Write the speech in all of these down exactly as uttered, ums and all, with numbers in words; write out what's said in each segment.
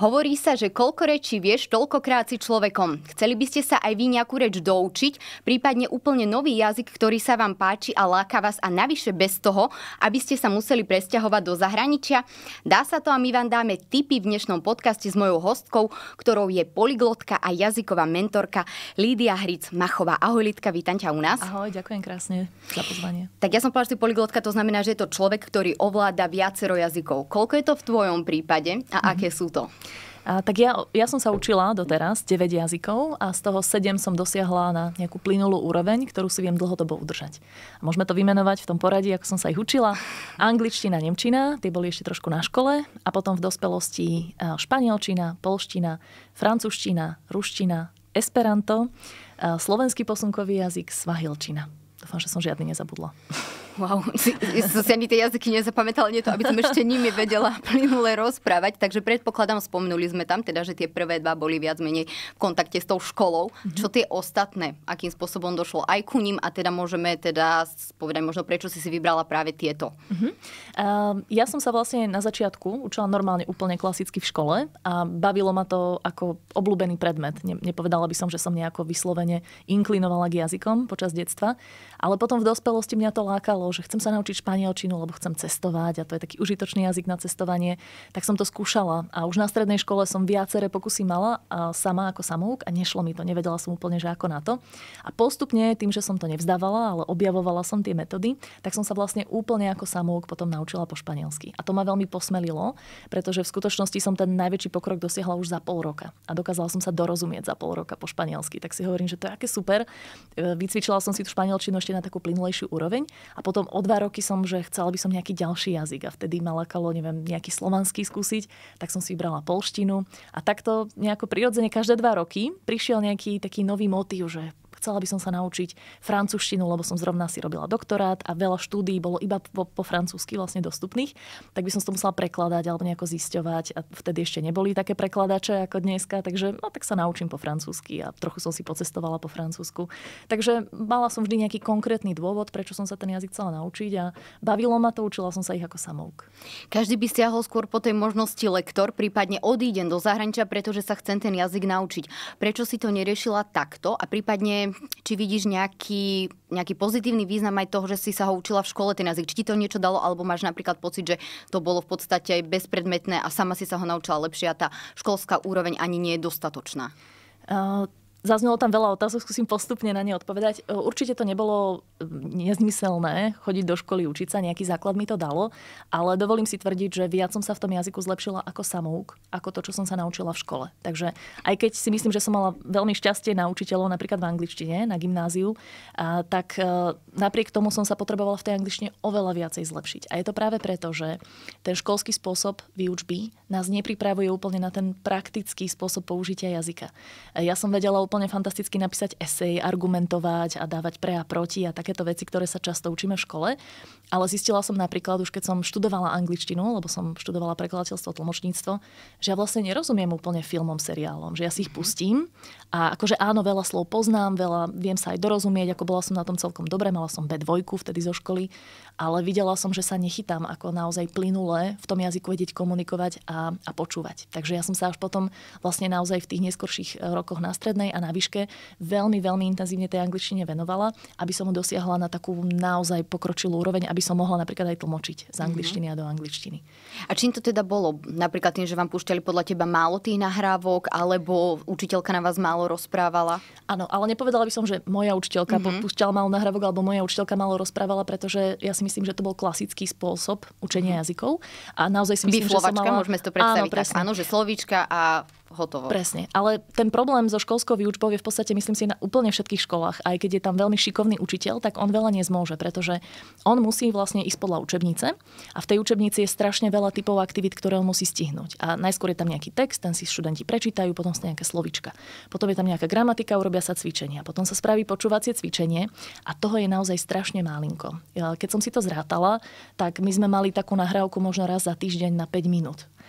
Hovorí sa, že koľko rečí vieš, toľkokrát si človekom. Chceli by ste sa aj vy nejakú reč doučiť, prípadne úplne nový jazyk, ktorý sa vám páči a láka vás a navyše bez toho, aby ste sa museli presťahovať do zahraničia? Dá sa to a my vám dáme tipy v dnešnom podcaste s mojou hostkou, ktorou je polyglotka a jazyková mentorka Lídia Hric-Machová. Ahoj Lidka, vítam ťa u nás. Ahoj, ďakujem krásne za pozvanie. Tak ja som povedala, že polyglotka, to znamená, že je to človek, ktorý ovláda viacero jazykov. Koľko je to v tvojom prípade a mm-hmm. aké sú to? A, tak ja, ja som sa učila doteraz deväť jazykov a z toho sedem som dosiahla na nejakú plynulú úroveň, ktorú si viem dlhodobo udržať. A môžeme to vymenovať v tom poradí, ako som sa ich učila. Angličtina, nemčina, tie boli ešte trošku na škole a potom v dospelosti španielčina, poľština, francúzština, ruština, esperanto, slovenský posunkový jazyk, svahilčina. Dúfam, že som žiadny nezabudla. Wow, si, si ani tie jazyky nezapamätala, nie to, aby som ešte nimi vedela plynule rozprávať. Takže predpokladám, spomenuli sme tam teda, že tie prvé dva boli viac menej v kontakte s tou školou. Mm-hmm. Čo tie ostatné, akým spôsobom došlo aj ku ním a teda môžeme teda povedať možno, prečo si si vybrala práve tieto. Mm-hmm. Uh, ja som sa vlastne na začiatku učila normálne úplne klasicky v škole a bavilo ma to ako obľúbený predmet. Ne, nepovedala by som, že som nejako vyslovene inklinovala k jazykom počas detstva, ale potom v dospelosti mňa to lákalo, že chcem sa naučiť španielčinu, lebo chcem cestovať a to je taký užitočný jazyk na cestovanie, tak som to skúšala. A už na strednej škole som viaceré pokusy mala a sama ako samouk a nešlo mi to, nevedela som úplne, že ako na to. A postupne tým, že som to nevzdávala, ale objavovala som tie metódy, tak som sa vlastne úplne ako samouk potom naučila po španielsky. A to ma veľmi posmelilo, pretože v skutočnosti som ten najväčší pokrok dosiahla už za pol roka. A dokázala som sa dorozumieť za pol roka po španielsky. Tak si hovorím, že to je aké super. Vycvičila som si tú španielčinu ešte na takú plynulejšiu úroveň a potom o dva roky som, že chcela by som nejaký ďalší jazyk a vtedy ma lákalo, neviem, nejaký slovanský skúsiť, tak som si vybrala poľštinu a takto nejako prirodzene každé dva roky prišiel nejaký taký nový motív, že chcela by som sa naučiť francúzštinu, lebo som zrovna si robila doktorát a veľa štúdií bolo iba po, po francúzsky vlastne dostupných, tak by som to musela prekladať alebo nejako zisťovať a vtedy ešte neboli také prekladače ako dneska, takže no tak sa naučím po francúzsky a trochu som si pocestovala po francúzsku. Takže mala som vždy nejaký konkrétny dôvod, prečo som sa ten jazyk chcela naučiť a bavilo ma to, učila som sa ich ako samouk. Každý by siahol skôr po tej možnosti lektor, prípadne odídem do zahraničia, pretože sa chcem ten jazyk naučiť. Prečo si to neriešila takto a prípadne či vidíš nejaký, nejaký pozitívny význam aj toho, že si sa ho učila v škole ten jazyk? Či ti to niečo dalo, alebo máš napríklad pocit, že to bolo v podstate bezpredmetné a sama si sa ho naučila lepšie a tá školská úroveň ani nie je dostatočná? Uh... Zaznelo tam veľa otázok, skúsim postupne na ne odpovedať. Určite to nebolo nezmyselné chodiť do školy, učiť sa, nejaký základ mi to dalo, ale dovolím si tvrdiť, že viac som sa v tom jazyku zlepšila ako samouk, ako to, čo som sa naučila v škole. Takže aj keď si myslím, že som mala veľmi šťastie na učiteľov napríklad v angličtine, na gymnáziu, a, tak a, napriek tomu som sa potrebovala v tej angličtine oveľa viacej zlepšiť. A je to práve preto, že ten školský spôsob výučby nás nepripravuje úplne na ten praktický spôsob použitia jazyka. Ja som vedela úplne fantasticky napísať esej, argumentovať a dávať pre a proti a takéto veci, ktoré sa často učíme v škole. Ale zistila som napríklad, už keď som študovala angličtinu, lebo som študovala prekladateľstvo a tlmočníctvo, že ja vlastne nerozumiem úplne filmom, seriálom, že ja si ich pustím a akože áno, veľa slov poznám, veľa viem sa aj dorozumieť, ako bola som na tom celkom dobre, mala som bé dva vtedy zo školy, ale videla som, že sa nechytám ako naozaj plynule v tom jazyku vedieť komunikovať a, a počúvať. Takže ja som sa až potom vlastne naozaj v tých neskorších rokoch na strednej a na výške veľmi, veľmi intenzívne tej angličtine venovala, aby som ho dosiahla na takú naozaj pokročilú úroveň, aby som mohla napríklad aj tlmočiť z angličtiny a do angličtiny. A čím to teda bolo? Napríklad tým, že vám púšťali podľa teba málo tých nahrávok, alebo učiteľka na vás málo rozprávala? Áno, ale nepovedala by som, že moja učiteľka mm-hmm. púšťala málo nahrávok, alebo moja učiteľka málo rozprávala, pretože ja si myslím, že to bol klasický spôsob učenia mm-hmm. jazykov. A naozaj si myslím, Biflovačka, že som mala... môžeme si to predstaviť. Áno, presne. Áno, že slovíčka a hotovo. Presne. Ale ten problém so školskou výučbou je v podstate, myslím si, na úplne všetkých školách. Aj keď je tam veľmi šikovný učiteľ, tak on veľa nezmôže, pretože on musí vlastne ísť podľa učebnice a v tej učebnici je strašne veľa typov aktivít, ktoré on musí stihnúť. A najskôr je tam nejaký text, ten si študenti prečítajú, potom sú nejaké slovíčka. Potom je tam nejaká gramatika, urobia sa cvičenia. Potom sa spraví počúvacie cvičenie a toho je naozaj strašne málinko. Keď som si to zrátala, tak my sme mali takú nahrávku možno raz za týždeň na päť minút.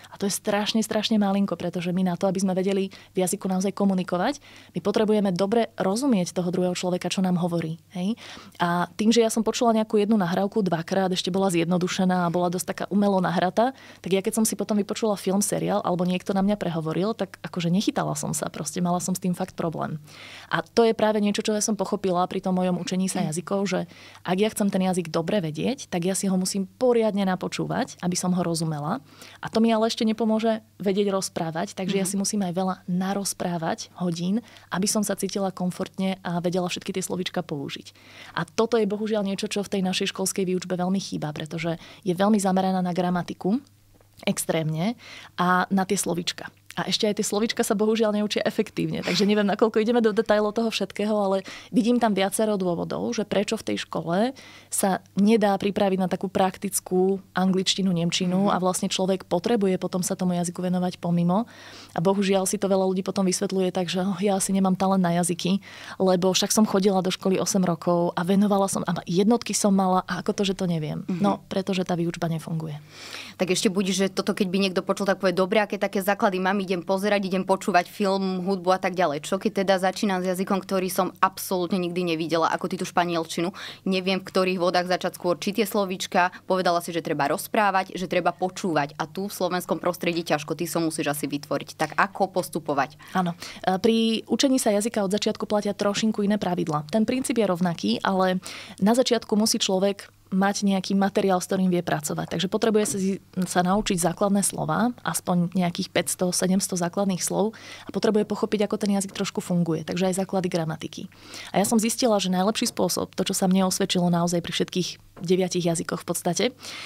A to je strašne, strašne malinko, pretože my na to, aby sme vedeli v jazyku naozaj komunikovať, my potrebujeme dobre rozumieť toho druhého človeka, čo nám hovorí. Hej? A tým, že ja som počula nejakú jednu nahrávku dvakrát, ešte bola zjednodušená a bola dosť taká umelo nahratá, tak ja keď som si potom vypočula film, seriál, alebo niekto na mňa prehovoril, tak akože nechytala som sa, proste mala som s tým fakt problém. A to je práve niečo, čo ja som pochopila pri tom mojom učení sa jazykov, že ak ja chcem ten jazyk dobre vedieť, tak ja si ho musím poriadne napočúvať, aby som ho rozumela. A to mi ale ešte nepomôže vedieť rozprávať, takže mm-hmm. ja si musím aj veľa narozprávať hodín, aby som sa cítila komfortne a vedela všetky tie slovíčka použiť. A toto je bohužiaľ niečo, čo v tej našej školskej výučbe veľmi chýba, pretože je veľmi zameraná na gramatiku, extrémne, a na tie slovíčka. A ešte aj tie slovíčka sa bohužiaľ neučia efektívne. Takže neviem, nakoľko ideme do detailov toho všetkého, ale vidím tam viacero dôvodov, že prečo v tej škole sa nedá pripraviť na takú praktickú angličtinu, nemčinu a vlastne človek potrebuje potom sa tomu jazyku venovať pomimo. A bohužiaľ si to veľa ľudí potom vysvetľuje tak, že oh, ja asi nemám talent na jazyky, lebo však som chodila do školy osem rokov a venovala som, a jednotky som mala, a ako to, že to neviem. Mm-hmm. No, pretože tá výučba nefunguje. Tak ešte buď, že toto keď by niekto počul, tak povie, dobre, aké také základy mám, idem pozerať, idem počúvať film, hudbu a tak ďalej. Čo keď teda začínam s jazykom, ktorý som absolútne nikdy nevidela, ako ty tú španielčinu, neviem, v ktorých vodách začať skôr či tie slovíčka, povedala si, že treba rozprávať, že treba počúvať, a tu v slovenskom prostredí ťažko, ty so musíš asi vytvoriť. Tak ako postupovať? Áno. Pri učení sa jazyka od začiatku platia trošinku iné pravidlá. Ten princíp je rovnaký, ale na začiatku musí človek mať nejaký materiál, s ktorým vie pracovať. Takže potrebuje sa, sa naučiť základné slová, aspoň nejakých päťsto sedemsto základných slov, a potrebuje pochopiť, ako ten jazyk trošku funguje. Takže aj základy gramatiky. A ja som zistila, že najlepší spôsob, to, čo sa mne osvedčilo naozaj pri všetkých deviatich jazykoch v podstate,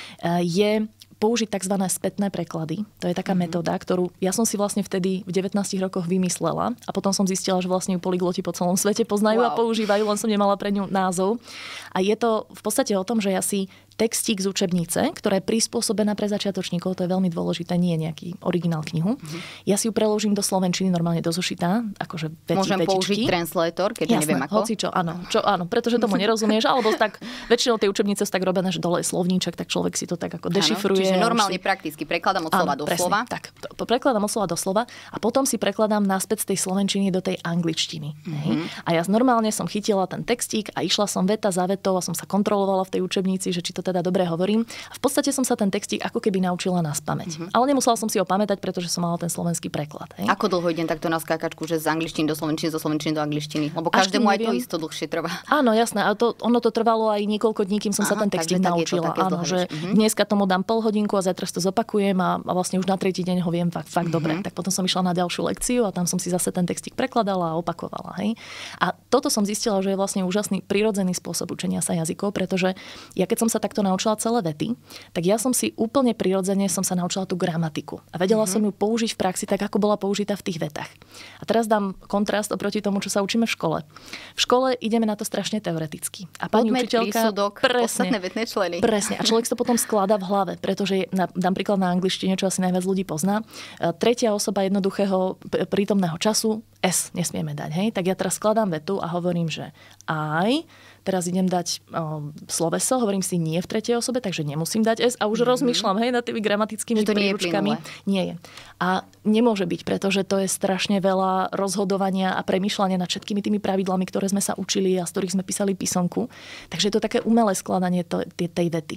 je použiť tzv. Spätné preklady. To je taká mm-hmm. metóda, ktorú ja som si vlastne vtedy v devätnástich rokoch vymyslela, a potom som zistila, že vlastne ju polygloti po celom svete poznajú wow. a používajú, len som nemala pre ňu názov. A je to v podstate o tom, že ja si textík z učebnice, ktorá je prispôsobená pre začiatočníkov, to je veľmi dôležité, nie je nejaký originál knihu. Mm-hmm. Ja si ju preložím do slovenčiny, normálne do zošita, akože veti, Môžem vetičky. použiť translator, keďže Jasné, neviem ako. Hoci čo, áno, čo, áno, pretože tomu nerozumieš, alebo tak väčšinou tie učebnice sú tak robené, že dole je slovníček, tak človek si to tak ako dešifruje. Čiže normálne si prakticky prekladám od slova do presne, slova. Tak, to, prekladám od slova do slova a potom si prekladám naspäť z tej slovenčiny do tej angličtiny. Mm-hmm. A ja normálne som chytila ten textík a išla som veta za vetou a som sa kontrolovala v tej učebnici, že či to teda dobre hovorím. A v podstate som sa ten textík ako keby naučila naspamäť. Mm-hmm. Ale nemusela som si ho pamätať, pretože som mala ten slovenský preklad. Hej. Ako dlho idem takto na skákačku, že z angličtiny do slovenčiny, zo slovenčiny do angličtiny? Lebo každému aj to isto dlhšie trvá. Áno, jasné. A to, ono to trvalo aj niekoľko dní, kým som Aha, sa ten textík naučila. Áno, že mm-hmm. dneska tomu dám pol hodinku a zajtra to zopakujem a, a vlastne už na tretí deň ho viem fakt, fakt mm-hmm. dobre. Tak potom som išla na ďalšiu lekciu a tam som si zase ten textík prekladala a opakovala. Hej. A toto som zistila, že je vlastne úžasný prirodzený spôsob učenia sa jazykov, pretože ja keď som sa takto naučila celé vety, tak ja som si úplne prirodzene som sa naučila tú gramatiku. A vedela mm-hmm. som ju použiť v praxi tak, ako bola použitá v tých vetách. A teraz dám kontrast oproti tomu, čo sa učíme v škole. V škole ideme na to strašne teoreticky. A pani Podmet, učiteľka prísudok, presne, vetné členy. Presne. A človek si to potom skladá v hlave, pretože na, dám príklad na angličtine, čo asi najviac ľudí pozná. Tretia osoba jednoduchého prítomného času S nesmieme dať. Hej? Tak ja teraz skladám vetu a hovorím, že I. Teraz idem dať o, sloveso, hovorím si nie v tretej osobe, takže nemusím dať S a už mm-hmm. rozmýšľam, hej, nad tými gramatickými príručkami. Nie, nie je. A nemôže byť, pretože to je strašne veľa rozhodovania a premýšľania nad všetkými tými pravidlami, ktoré sme sa učili a z ktorých sme písali písomku. Takže je to také umelé skladanie to, tej, tej vety.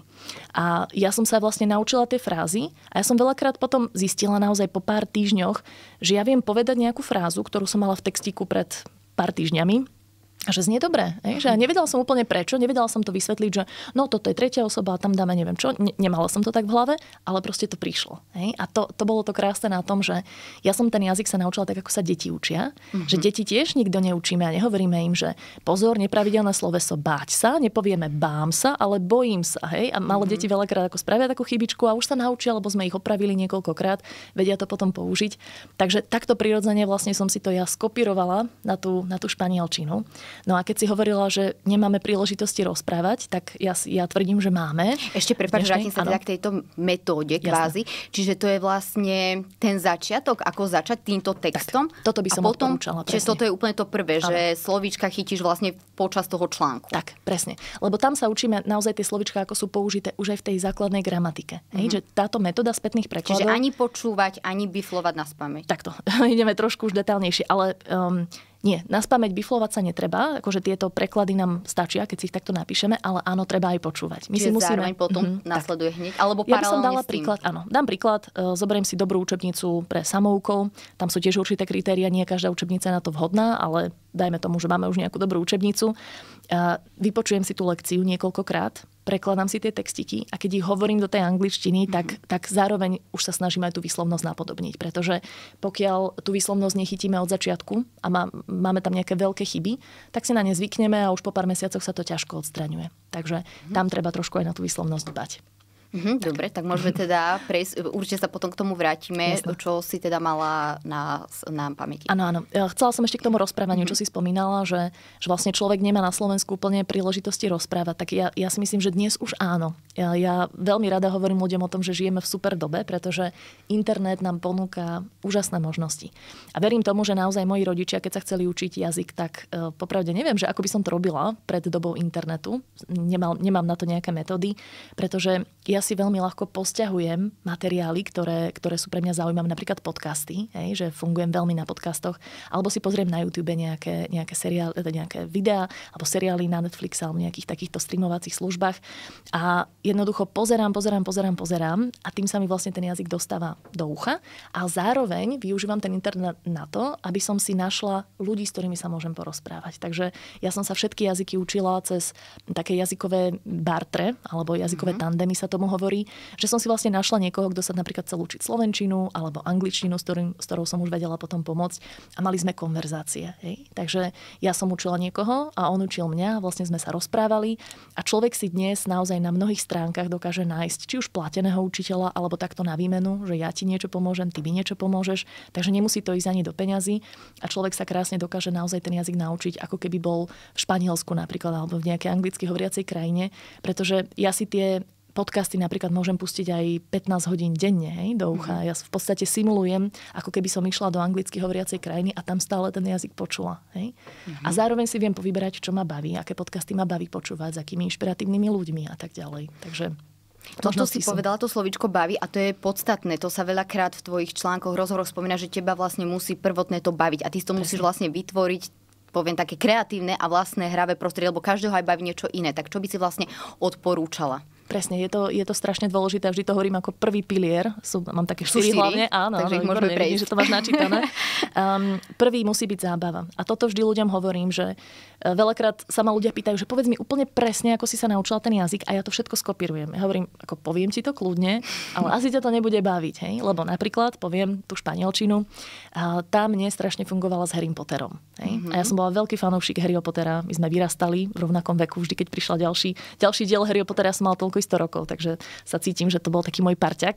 A ja som sa vlastne naučila tie frázy a ja som veľakrát potom zistila naozaj po pár týždňoch, že ja viem povedať nejakú frázu, ktorú som mala v textíku pred pár týždňami, a že znie dobre. Že ja nevedela som úplne prečo, nevedela som to vysvetliť, že no toto je tretia osoba a tam dáme neviem čo. Ne- nemala som to tak v hlave, ale proste to prišlo. Hej? A to, to bolo to krásne na tom, že ja som ten jazyk sa naučila tak, ako sa deti učia. Mm-hmm. Že deti tiež nikto neučíme a nehovoríme im, že pozor, nepravidelné sloveso báť sa, nepovieme bám sa, ale bojím sa. Hej? A malo mm-hmm. deti veľakrát ako spravia takú chybičku a už sa naučia, lebo sme ich opravili niekoľkokrát, vedia to potom použiť. Takže takto prirodzene vlastne som si to ja skopírovala na tú, na tú španielčinu. No a keď si hovorila, že nemáme príležitosti rozprávať, tak ja, ja tvrdím, že máme. Ešte prepáč, vrátim sa teda k tejto metóde kvázi. Jasne. Čiže to je vlastne ten začiatok, ako začať týmto textom. Tak, toto by som a potom, odporúčala. Čiže toto je úplne to prvé, ano. Že slovíčka chytíš vlastne počas toho článku. Tak, presne. Lebo tam sa učíme naozaj tie slovíčka, ako sú použité už aj v tej základnej gramatike. Mm-hmm. Hej, že táto metóda spätných prekladov... Čiže ani počúvať, ani biflovať naspamäť. Takto. Ideme trošku už detailnejšie, ale um, nie, naspamäť biflovať sa netreba, akože tieto preklady nám stačia, keď si ich takto napíšeme, ale áno, treba aj počúvať. My Čiže si musíme... zároveň potom mm-hmm, nasleduje tak. Hneď, alebo paralelne ja by som dala s tým. príklad, áno, dám príklad, uh, zoberiem si dobrú učebnicu pre samoukov, tam sú tiež určité kritéria, nie každá učebnica je na to vhodná, ale dajme tomu, že máme už nejakú dobrú učebnicu. Uh, vypočujem si tú lekciu niekoľkokrát, prekladám si tie textiky a keď ich hovorím do tej angličtiny, mm-hmm. tak, tak zároveň už sa snažím aj tú výslovnosť napodobniť, pretože pokiaľ tú výslovnosť nechytíme od začiatku a má, máme tam nejaké veľké chyby, tak si na ne zvykneme a už po pár mesiacoch sa to ťažko odstraňuje. Takže mm-hmm. tam treba trošku aj na tú výslovnosť dbať. Mhm, dobre, tak môžeme teda prejsť, určite sa potom k tomu vrátime, Jasne. Čo si teda mala na, na pamäti. Áno, áno. Chcela som ešte k tomu rozprávaniu, mm-hmm. čo si spomínala, že, že vlastne človek nemá na Slovensku úplne príležitosti rozprávať. Tak ja, ja si myslím, že dnes už áno. Ja, ja veľmi rada hovorím ľuďom o tom, že žijeme v super dobe, pretože internet nám ponúka úžasné možnosti. A verím tomu, že naozaj moji rodičia, keď sa chceli učiť jazyk, tak uh, popravde neviem, že ako by som to robila pred dobou internetu. Nemal, nemám na to nejaké metódy, pretože ja si veľmi ľahko posťahujem materiály, ktoré, ktoré sú pre mňa zaujímavé, napríklad podcasty, hej, že fungujem veľmi na podcastoch, alebo si pozriem na YouTube nejaké, nejaké, seriály, nejaké videá, alebo seriály na Netflix, alebo nejakých takýchto streamovacích službách. A jednoducho pozerám, pozerám, pozerám, pozerám a tým sa mi vlastne ten jazyk dostáva do ucha. A zároveň využívam ten internet na to, aby som si našla ľudí, s ktorými sa môžem porozprávať. Takže ja som sa všetky jazyky učila cez také jazykové bartre, alebo jazykové mm-hmm. tandemy sa tomu hovorí, že som si vlastne našla niekoho, kto sa napríklad chcel učiť slovenčinu alebo angličtinu, s, ktorým, s ktorou som už vedela potom pomôcť a mali sme konverzácie. Hej? Takže ja som učila niekoho a on učil mňa, vlastne sme sa rozprávali a človek si dnes naozaj na mnohých stránkach dokáže nájsť či už plateného učiteľa alebo takto na výmenu, že ja ti niečo pomôžem, ty mi niečo pomôžeš, takže nemusí to ísť ani do peňazí a človek sa krásne dokáže naozaj ten jazyk naučiť, ako keby bol v Španielsku napríklad alebo v nejakej anglicky hovoriacej krajine, pretože ja si tie podcasty napríklad môžem pustiť aj pätnásť hodín denne, hej, do ucha. Ja v podstate simulujem, ako keby som išla do anglicky hovoriacej krajiny a tam stále ten jazyk počula. Hej. Uh-huh. A zároveň si viem povyberať, čo ma baví, aké podcasty ma baví počúvať, s akými inšpiratívnymi ľuďmi a tak ďalej. Takže toto si sú. Povedala, to slovíčko baví a to je podstatné. To sa veľakrát v tvojich článkoch, rozhovoroch spomína, že teba vlastne musí prvotné to baviť a ty si to musíš vlastne vytvoriť, poviem také kreatívne a vlastné hravé prostredie, lebo každého aj baví niečo iné. Tak čo by si vlastne odporúčala? Presne, je to, je to strašne dôležité. Vždy to hovorím ako prvý pilier. Sú, mám také štyri hlavne. Áno, takže áno, ich môžeme prejsť. Vidím, že to máš načítané. Um, prvý musí byť zábava. A toto vždy ľuďom hovorím, že veľakrát sa ma ľudia pýtajú, že povedz mi úplne presne, ako si sa naučila ten jazyk a ja to všetko skopírujem. Ja hovorím, ako poviem ti to kľudne, ale asi ťa to nebude baviť. Hej? Lebo napríklad poviem tú španielčinu, a tá mne strašne fungovala s Harrym Potterom. Hej? Mm-hmm. A ja som bola veľký fanúšik Harryho Pottera. My sme vyrastali v rovnakom veku. Vždy, keď prišiel ďalší, ďalší diel Harryho Pottera, som mal toľko sto rokov, takže sa cítim, že to bol taký môj parťak.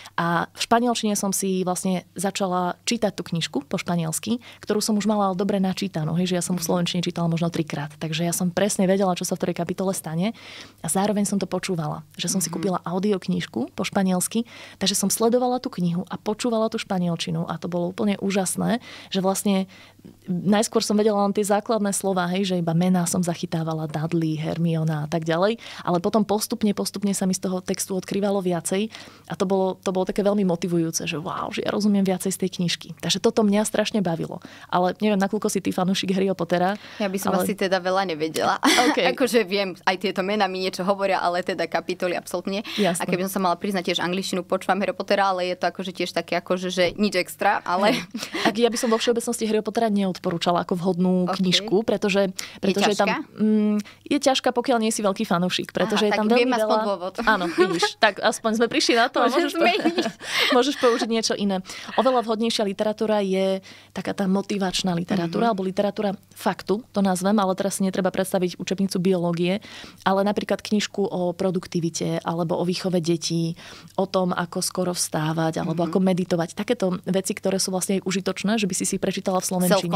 A v španielčine som si vlastne začala čítať tú knižku po španielsky, ktorú som už mala dobre načítanú, hej, že ja som v slovenčine čítala možno trikrát. Takže ja som presne vedela, čo sa v ktorej kapitole stane a zároveň som to počúvala. Že som si kúpila audioknižku po španielsky, takže som sledovala tú knihu a počúvala tú španielčinu a to bolo úplne úžasné, že vlastne najskôr som vedela len tie základné slová, hej, že iba mená som zachytávala, Dudley, Hermiona a tak ďalej, ale potom postupne, postupne sa mi z toho textu odkrývalo viacej a to bolo, to bolo také veľmi motivujúce, že wow, že ja rozumiem viacej z tej knižky. Takže toto mňa strašne bavilo. Ale neviem, nakoľko si ty fanúšik Harryho Pottera. Ja by som ale... asi teda veľa nevedela. Okay. Akože viem, aj tieto mená mi niečo hovoria, ale teda kapitoly absolútne. Jasne. A keby som sa mala priznať, tiež angličtinu počúvam Harryho Pottera, ale je to akože tiež také akože, že nič extra, ale... Ak ja by som vo všeobecnosti Harryho Pottera neodporúčala ako vhodnú okay. knižku, pretože, pretože je, tam mm, je ťažká, pokiaľ nie si veľký fanúšik, pretože Aha, je tam veľmi veľa... Dôvod. Áno, vidíš. Tak aspoň sme prišli na to a môžeš, po... môžeš použiť niečo iné. Oveľa vhodnejšia literatúra je taká tá motivačná literatúra, mm-hmm. alebo literatúra faktu, to nazvem, ale teraz si netreba predstaviť učebnicu biológie, ale napríklad knižku o produktivite, alebo o výchove detí, o tom, ako skoro vstávať, alebo mm-hmm. ako meditovať. Takéto veci, ktoré sú vlastne užitočné, že by si si prečítala v slovenčine.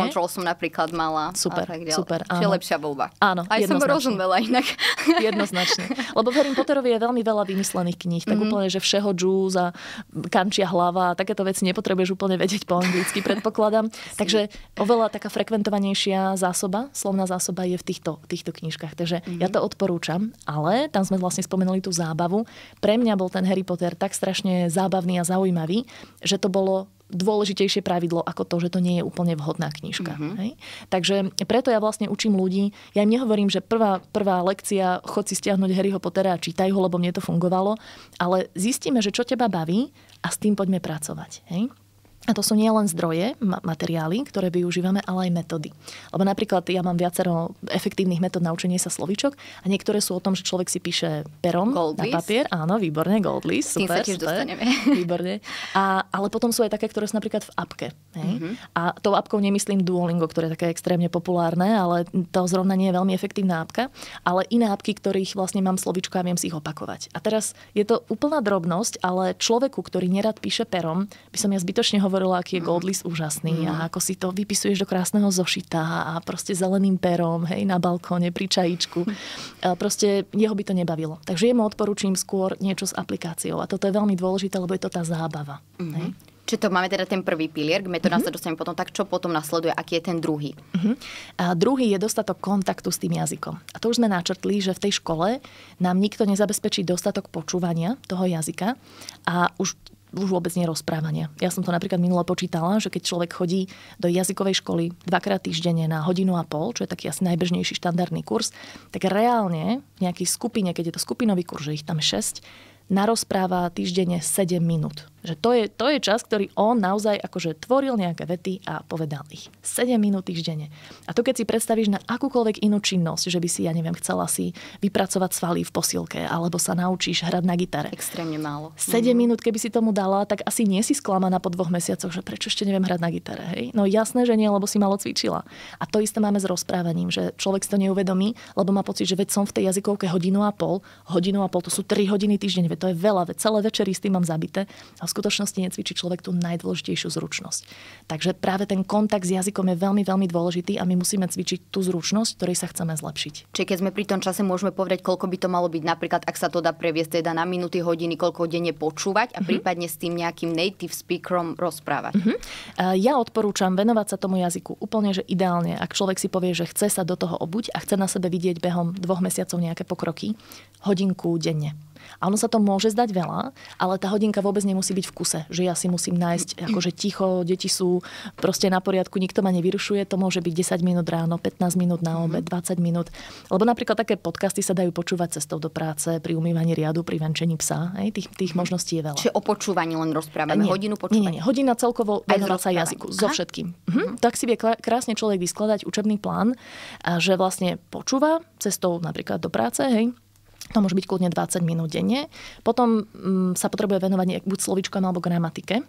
Control som napríklad mala. Super, super. Čiže lepšia voľba. Áno, aj som rozumela inak. Jednoznačne. Lebo v Harry Potterovi je veľmi veľa vymyslených kníh. Tak mm-hmm. úplne, že všeho džúz a kančia hlava a takéto veci nepotrebuješ úplne vedieť po anglicky, predpokladám. Takže oveľa taká frekventovanejšia zásoba, slovná zásoba je v týchto, týchto knižkách. Takže mm-hmm. ja to odporúčam, ale tam sme vlastne spomenuli tú zábavu. Pre mňa bol ten Harry Potter tak strašne zábavný a zaujímavý, že to bolo dôležitejšie pravidlo ako to, že to nie je úplne vhodná knižka. Mm-hmm. Hej? Takže preto ja vlastne učím ľudí, ja im nehovorím, že prvá, prvá lekcia, chod si stiahnuť Harryho Pottera a čítaj ho, lebo mne to fungovalo, ale zistíme, že čo teba baví a s tým poďme pracovať. Hej? A to sú nie len zdroje, materiály, ktoré využívame, ale aj metódy. Lebo napríklad ja mám viacero efektívnych metód na učenie sa slovíčok a niektoré sú o tom, že človek si píše perom gold na list. papier. Áno, výborne, gold list. Super, sa tiež super, dostaneme. Výborne. A, ale potom sú aj také, ktoré sú napríklad v apke. Hej? Mm-hmm. A tou apkou nemyslím Duolingo, ktoré je také extrémne populárne, ale to zrovna nie je veľmi efektívna apka, ale iné apky, ktorých vlastne mám slovíčka a viem si ich opakovať. A teraz je to úplná drobnosť, ale človeku, ktorý nerad píše perom, by som ja zbytočne hovorila, aký je gold list úžasný mm. a ako si to vypisuješ do krásneho zošita a proste zeleným perom, hej, na balkóne pri čajíčku. A proste jeho by to nebavilo. Takže jemu odporúčim skôr niečo s aplikáciou. A toto je veľmi dôležité, lebo je to tá zábava. Mm. Hej. Čiže to máme teda ten prvý pilier, k metodám mm-hmm. sa dostaneme potom, tak čo potom nasleduje, aký je ten druhý? Mm-hmm. A druhý je dostatok kontaktu s tým jazykom. A to už sme načrtli, že v tej škole nám nikto nezabezpečí dostatok počúvania toho jazyka a už už vôbec nie rozprávania. Ja som to napríklad minule počítala, že keď človek chodí do jazykovej školy dvakrát týždenne na hodinu a pol, čo je taký asi najbežnejší štandardný kurz, tak reálne v nejakej skupine, keď je to skupinový kurz, že ich tam šesť, narozpráva týždenne sedem minút. Že to je, to je čas, ktorý on naozaj akože tvoril nejaké vety a povedal ich. sedem minút týždenne. A to keď si predstavíš na akúkoľvek inú činnosť, že by si, ja neviem, chcela si vypracovať svaly v posilke, alebo sa naučíš hrať na gitare. Extrémne málo. sedem mm. minút, keby si tomu dala, tak asi nie si sklamaná po dvoch mesiacoch, že prečo ešte neviem hrať na gitare. Hej? No jasné, že nie, lebo si malo cvičila. A to isté máme s rozprávaním, že človek si to neuvedomí, lebo má pocit, že veď som v tej jazykovke hodinu a pol, hodinu a pol, to sú tri hodiny týždeň, veď to je veľa, veď celé večery s tým mám zabité. A v skutočnosti necvičí človek tú najdôležitejšiu zručnosť. Takže práve ten kontakt s jazykom je veľmi, veľmi dôležitý a my musíme cvičiť tú zručnosť, ktorej sa chceme zlepšiť. Čiže keď sme pri tom čase, môžeme povedať, koľko by to malo byť, napríklad, ak sa to dá previesť teda na minúty, hodiny, koľko denne počúvať a mm-hmm. prípadne s tým nejakým native speakerom rozprávať. Mm-hmm. Ja odporúčam venovať sa tomu jazyku úplne, že ideálne, ak človek si povie, že chce sa do toho obuť a chce na sebe vidieť behom dvoch mesiacov nejaké pokroky, hodinku denne. A ono sa to môže zdať veľa, ale tá hodinka vôbec nemusí byť v kuse, že ja si musím nájsť akože ticho, deti sú proste na poriadku, nikto ma nevyrušuje, to môže byť desať minút ráno, pätnásť minút na obed, dvadsať minút. Lebo napríklad také podcasty sa dajú počúvať cestou do práce, pri umývaní riadu, pri venčení psa, hej, tých, tých možností je veľa. Čiže o počúvaní len rozprávame, nie, hodinu počúvania. Nie, nie, hodina celkovo venovať sa jazyku, so všetkým. Mhm. Tak si vie krásne človek vyskladať učebný plán, že vlastne počúva cestou napríklad do práce, hej. To môže byť kľudne dvadsať minút denne. Potom um, sa potrebuje venovať buď slovíčkom alebo gramatike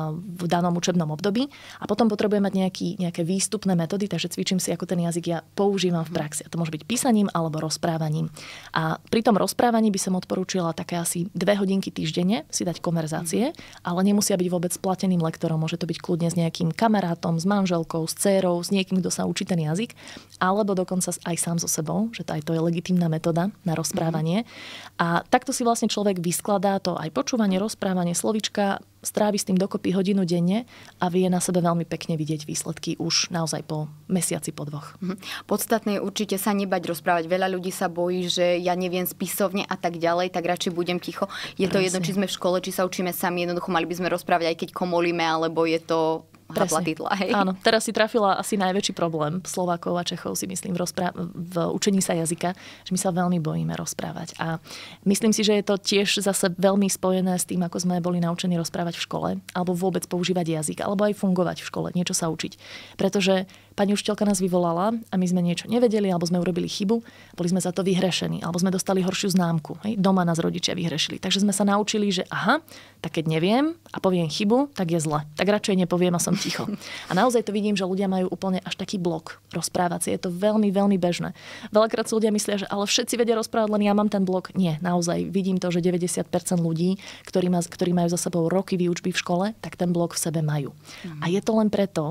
v danom učebnom období a potom potrebujem mať nejaký, nejaké výstupné metódy, takže cvičím si, ako ten jazyk ja používam v praxi. A to môže byť písaním alebo rozprávaním. A pri tom rozprávaní by som odporúčila také asi dve hodinky týždenne si dať konverzácie, ale nemusia byť vôbec s plateným lektorom. Môže to byť kľudne s nejakým kamarátom, s manželkou, s dcérou, s niekým, kto sa učí ten jazyk, alebo dokonca aj sám so sebou, že to aj to je legitímna metóda na rozprávanie. A takto si vlastne človek vyskladá to aj počúvanie, rozprávanie, slovíčka, strávi s tým dokopy hodinu denne a vie na sebe veľmi pekne vidieť výsledky už naozaj po mesiaci, po dvoch. Mhm. Podstatné je určite sa nebať rozprávať. Veľa ľudí sa bojí, že ja neviem spisovne a tak ďalej, tak radšej budem ticho. Je to jedno, či sme v škole, či sa učíme sami, jednoducho mali by sme rozprávať, aj keď komolíme, alebo je to Titla, áno, teraz si trafila asi najväčší problém Slovákov a Čechov, si myslím, v, rozpráv- v učení sa jazyka, že my sa veľmi bojíme rozprávať. A myslím si, že je to tiež zase veľmi spojené s tým, ako sme boli naučení rozprávať v škole, alebo vôbec používať jazyk, alebo aj fungovať v škole, niečo sa učiť. Pretože pani učiteľka nás vyvolala a my sme niečo nevedeli, alebo sme urobili chybu, boli sme za to vyhrešení, alebo sme dostali horšiu známku. Hej? Doma nás rodičia vyhrešili. Takže sme sa naučili, že aha, tak keď neviem a poviem chybu, tak je zle. Tak radšej nepoviem a som ticho. A naozaj to vidím, že ľudia majú úplne až taký blok rozprávací. Je to veľmi, veľmi bežné. Veľakrát si ľudia myslia, že ale všetci vedia rozprávať, len ja mám ten blok. Nie, naozaj vidím to, že deväťdesiat percent ľudí, ktorí, ma, ktorí majú za sebou roky výučby v škole, tak ten blok v sebe majú. Mm. A je to len preto,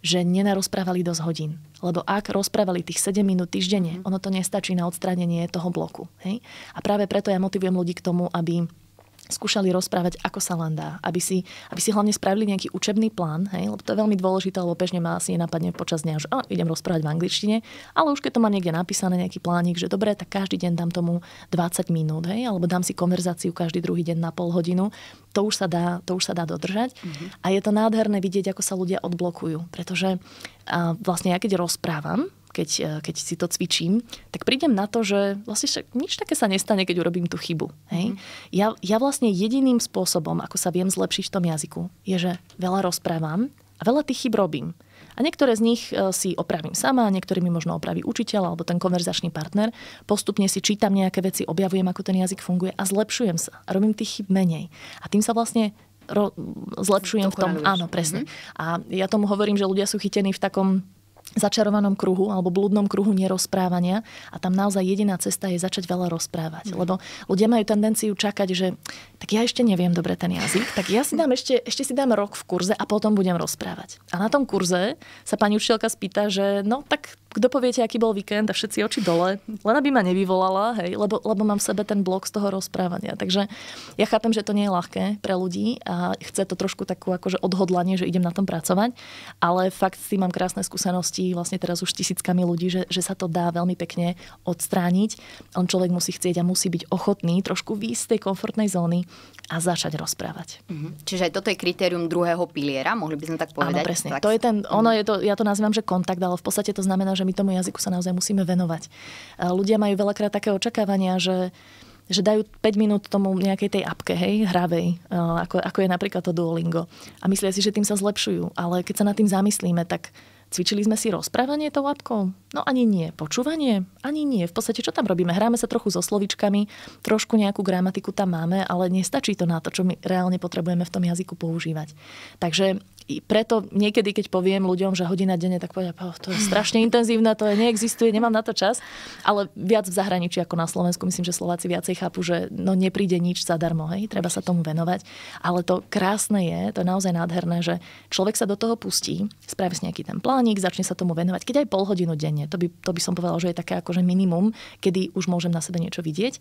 že nenarozprávali dosť hodín. Lebo ak rozprávali tých sedem minút týždenne, ono to nestačí na odstránenie toho bloku. Hej? A práve preto ja motivujem ľudí k tomu, aby skúšali rozprávať, ako sa len dá. Aby si, aby si hlavne spravili nejaký učebný plán, hej? Lebo to je veľmi dôležité, lebo bežne ma asi napadne počas dňa, že oh, idem rozprávať v angličtine, ale už keď to mám niekde napísané, nejaký plánik, že dobre, tak každý deň dám tomu dvadsať minút, hej? Alebo dám si konverzáciu každý druhý deň na pol hodinu, to už sa dá, to už sa dá dodržať. Mm-hmm. A je to nádherné vidieť, ako sa ľudia odblokujú, pretože a vlastne ja keď rozprávam, Keď, keď si to cvičím, tak prídem na to, že vlastne však nič také sa nestane, keď urobím tú chybu. Hej? Mm. Ja, ja vlastne jediným spôsobom, ako sa viem zlepšiť v tom jazyku, je, že veľa rozprávam a veľa tých chyb robím. A niektoré z nich si opravím sama, niektoré mi možno opraví učiteľ alebo ten konverzačný partner. Postupne si čítam nejaké veci, objavujem, ako ten jazyk funguje a zlepšujem sa. A robím tých chyb menej. A tým sa vlastne ro- zlepšujem v tom. Áno, presne. Mm-hmm. A ja tomu hovorím, že ľudia sú chytení v takom začarovanom kruhu alebo blúdnom kruhu nerozprávania a tam naozaj jediná cesta je začať veľa rozprávať. Mm. Lebo ľudia majú tendenciu čakať, že tak ja ešte neviem dobre ten jazyk, tak ja si dám ešte, ešte si dám rok v kurze a potom budem rozprávať. A na tom kurze sa pani učiteľka spýta, že no tak kto poviete, aký bol víkend a všetci oči dole, len aby ma nevyvolala, hej, lebo, lebo mám v sebe ten blok z toho rozprávania. Takže ja chápem, že to nie je ľahké pre ľudí a chce to trošku takú akože odhodlanie, že idem na tom pracovať, ale fakt s tým mám krásne skúsenosti vlastne teraz už tisíckami ľudí, že, že sa to dá veľmi pekne odstrániť. On človek musí chcieť a musí byť ochotný trošku výjsť z tej komfortnej zóny a začať rozprávať. Mm-hmm. Čiže aj toto je kritérium druhého piliera, mohli by sme tak povedať? Áno, presne. Tak... To je ten, ono je to, ja to nazývam, že kontakt, ale v podstate to znamená, že my tomu jazyku sa naozaj musíme venovať. Ľudia majú veľakrát také očakávania, že že dajú päť minút tomu nejakej tej apke, hej, hravej, ako, ako je napríklad to Duolingo. A myslia si, že tým sa zlepšujú. Ale keď sa nad tým zamyslíme, tak cvičili sme si rozprávanie tou apkou? No ani nie. Počúvanie? Ani nie. V podstate, čo tam robíme? Hráme sa trochu so slovíčkami, trošku nejakú gramatiku tam máme, ale nestačí to na to, čo my reálne potrebujeme v tom jazyku používať. Takže preto niekedy, keď poviem ľuďom, že hodina denne, tak povedia, oh, to je strašne intenzívne, to je, neexistuje, nemám na to čas. Ale viac v zahraničí ako na Slovensku, myslím, že Slováci viacej chápu, že no nepríde nič zadarmo, hej, treba sa tomu venovať. Ale to krásne je, to je naozaj nádherné, že človek sa do toho pustí, spraví si nejaký ten plánik, začne sa tomu venovať, keď aj pol hodinu denne. To by, to by som povedala, že je také akože minimum, kedy už môžem na sebe niečo vidieť.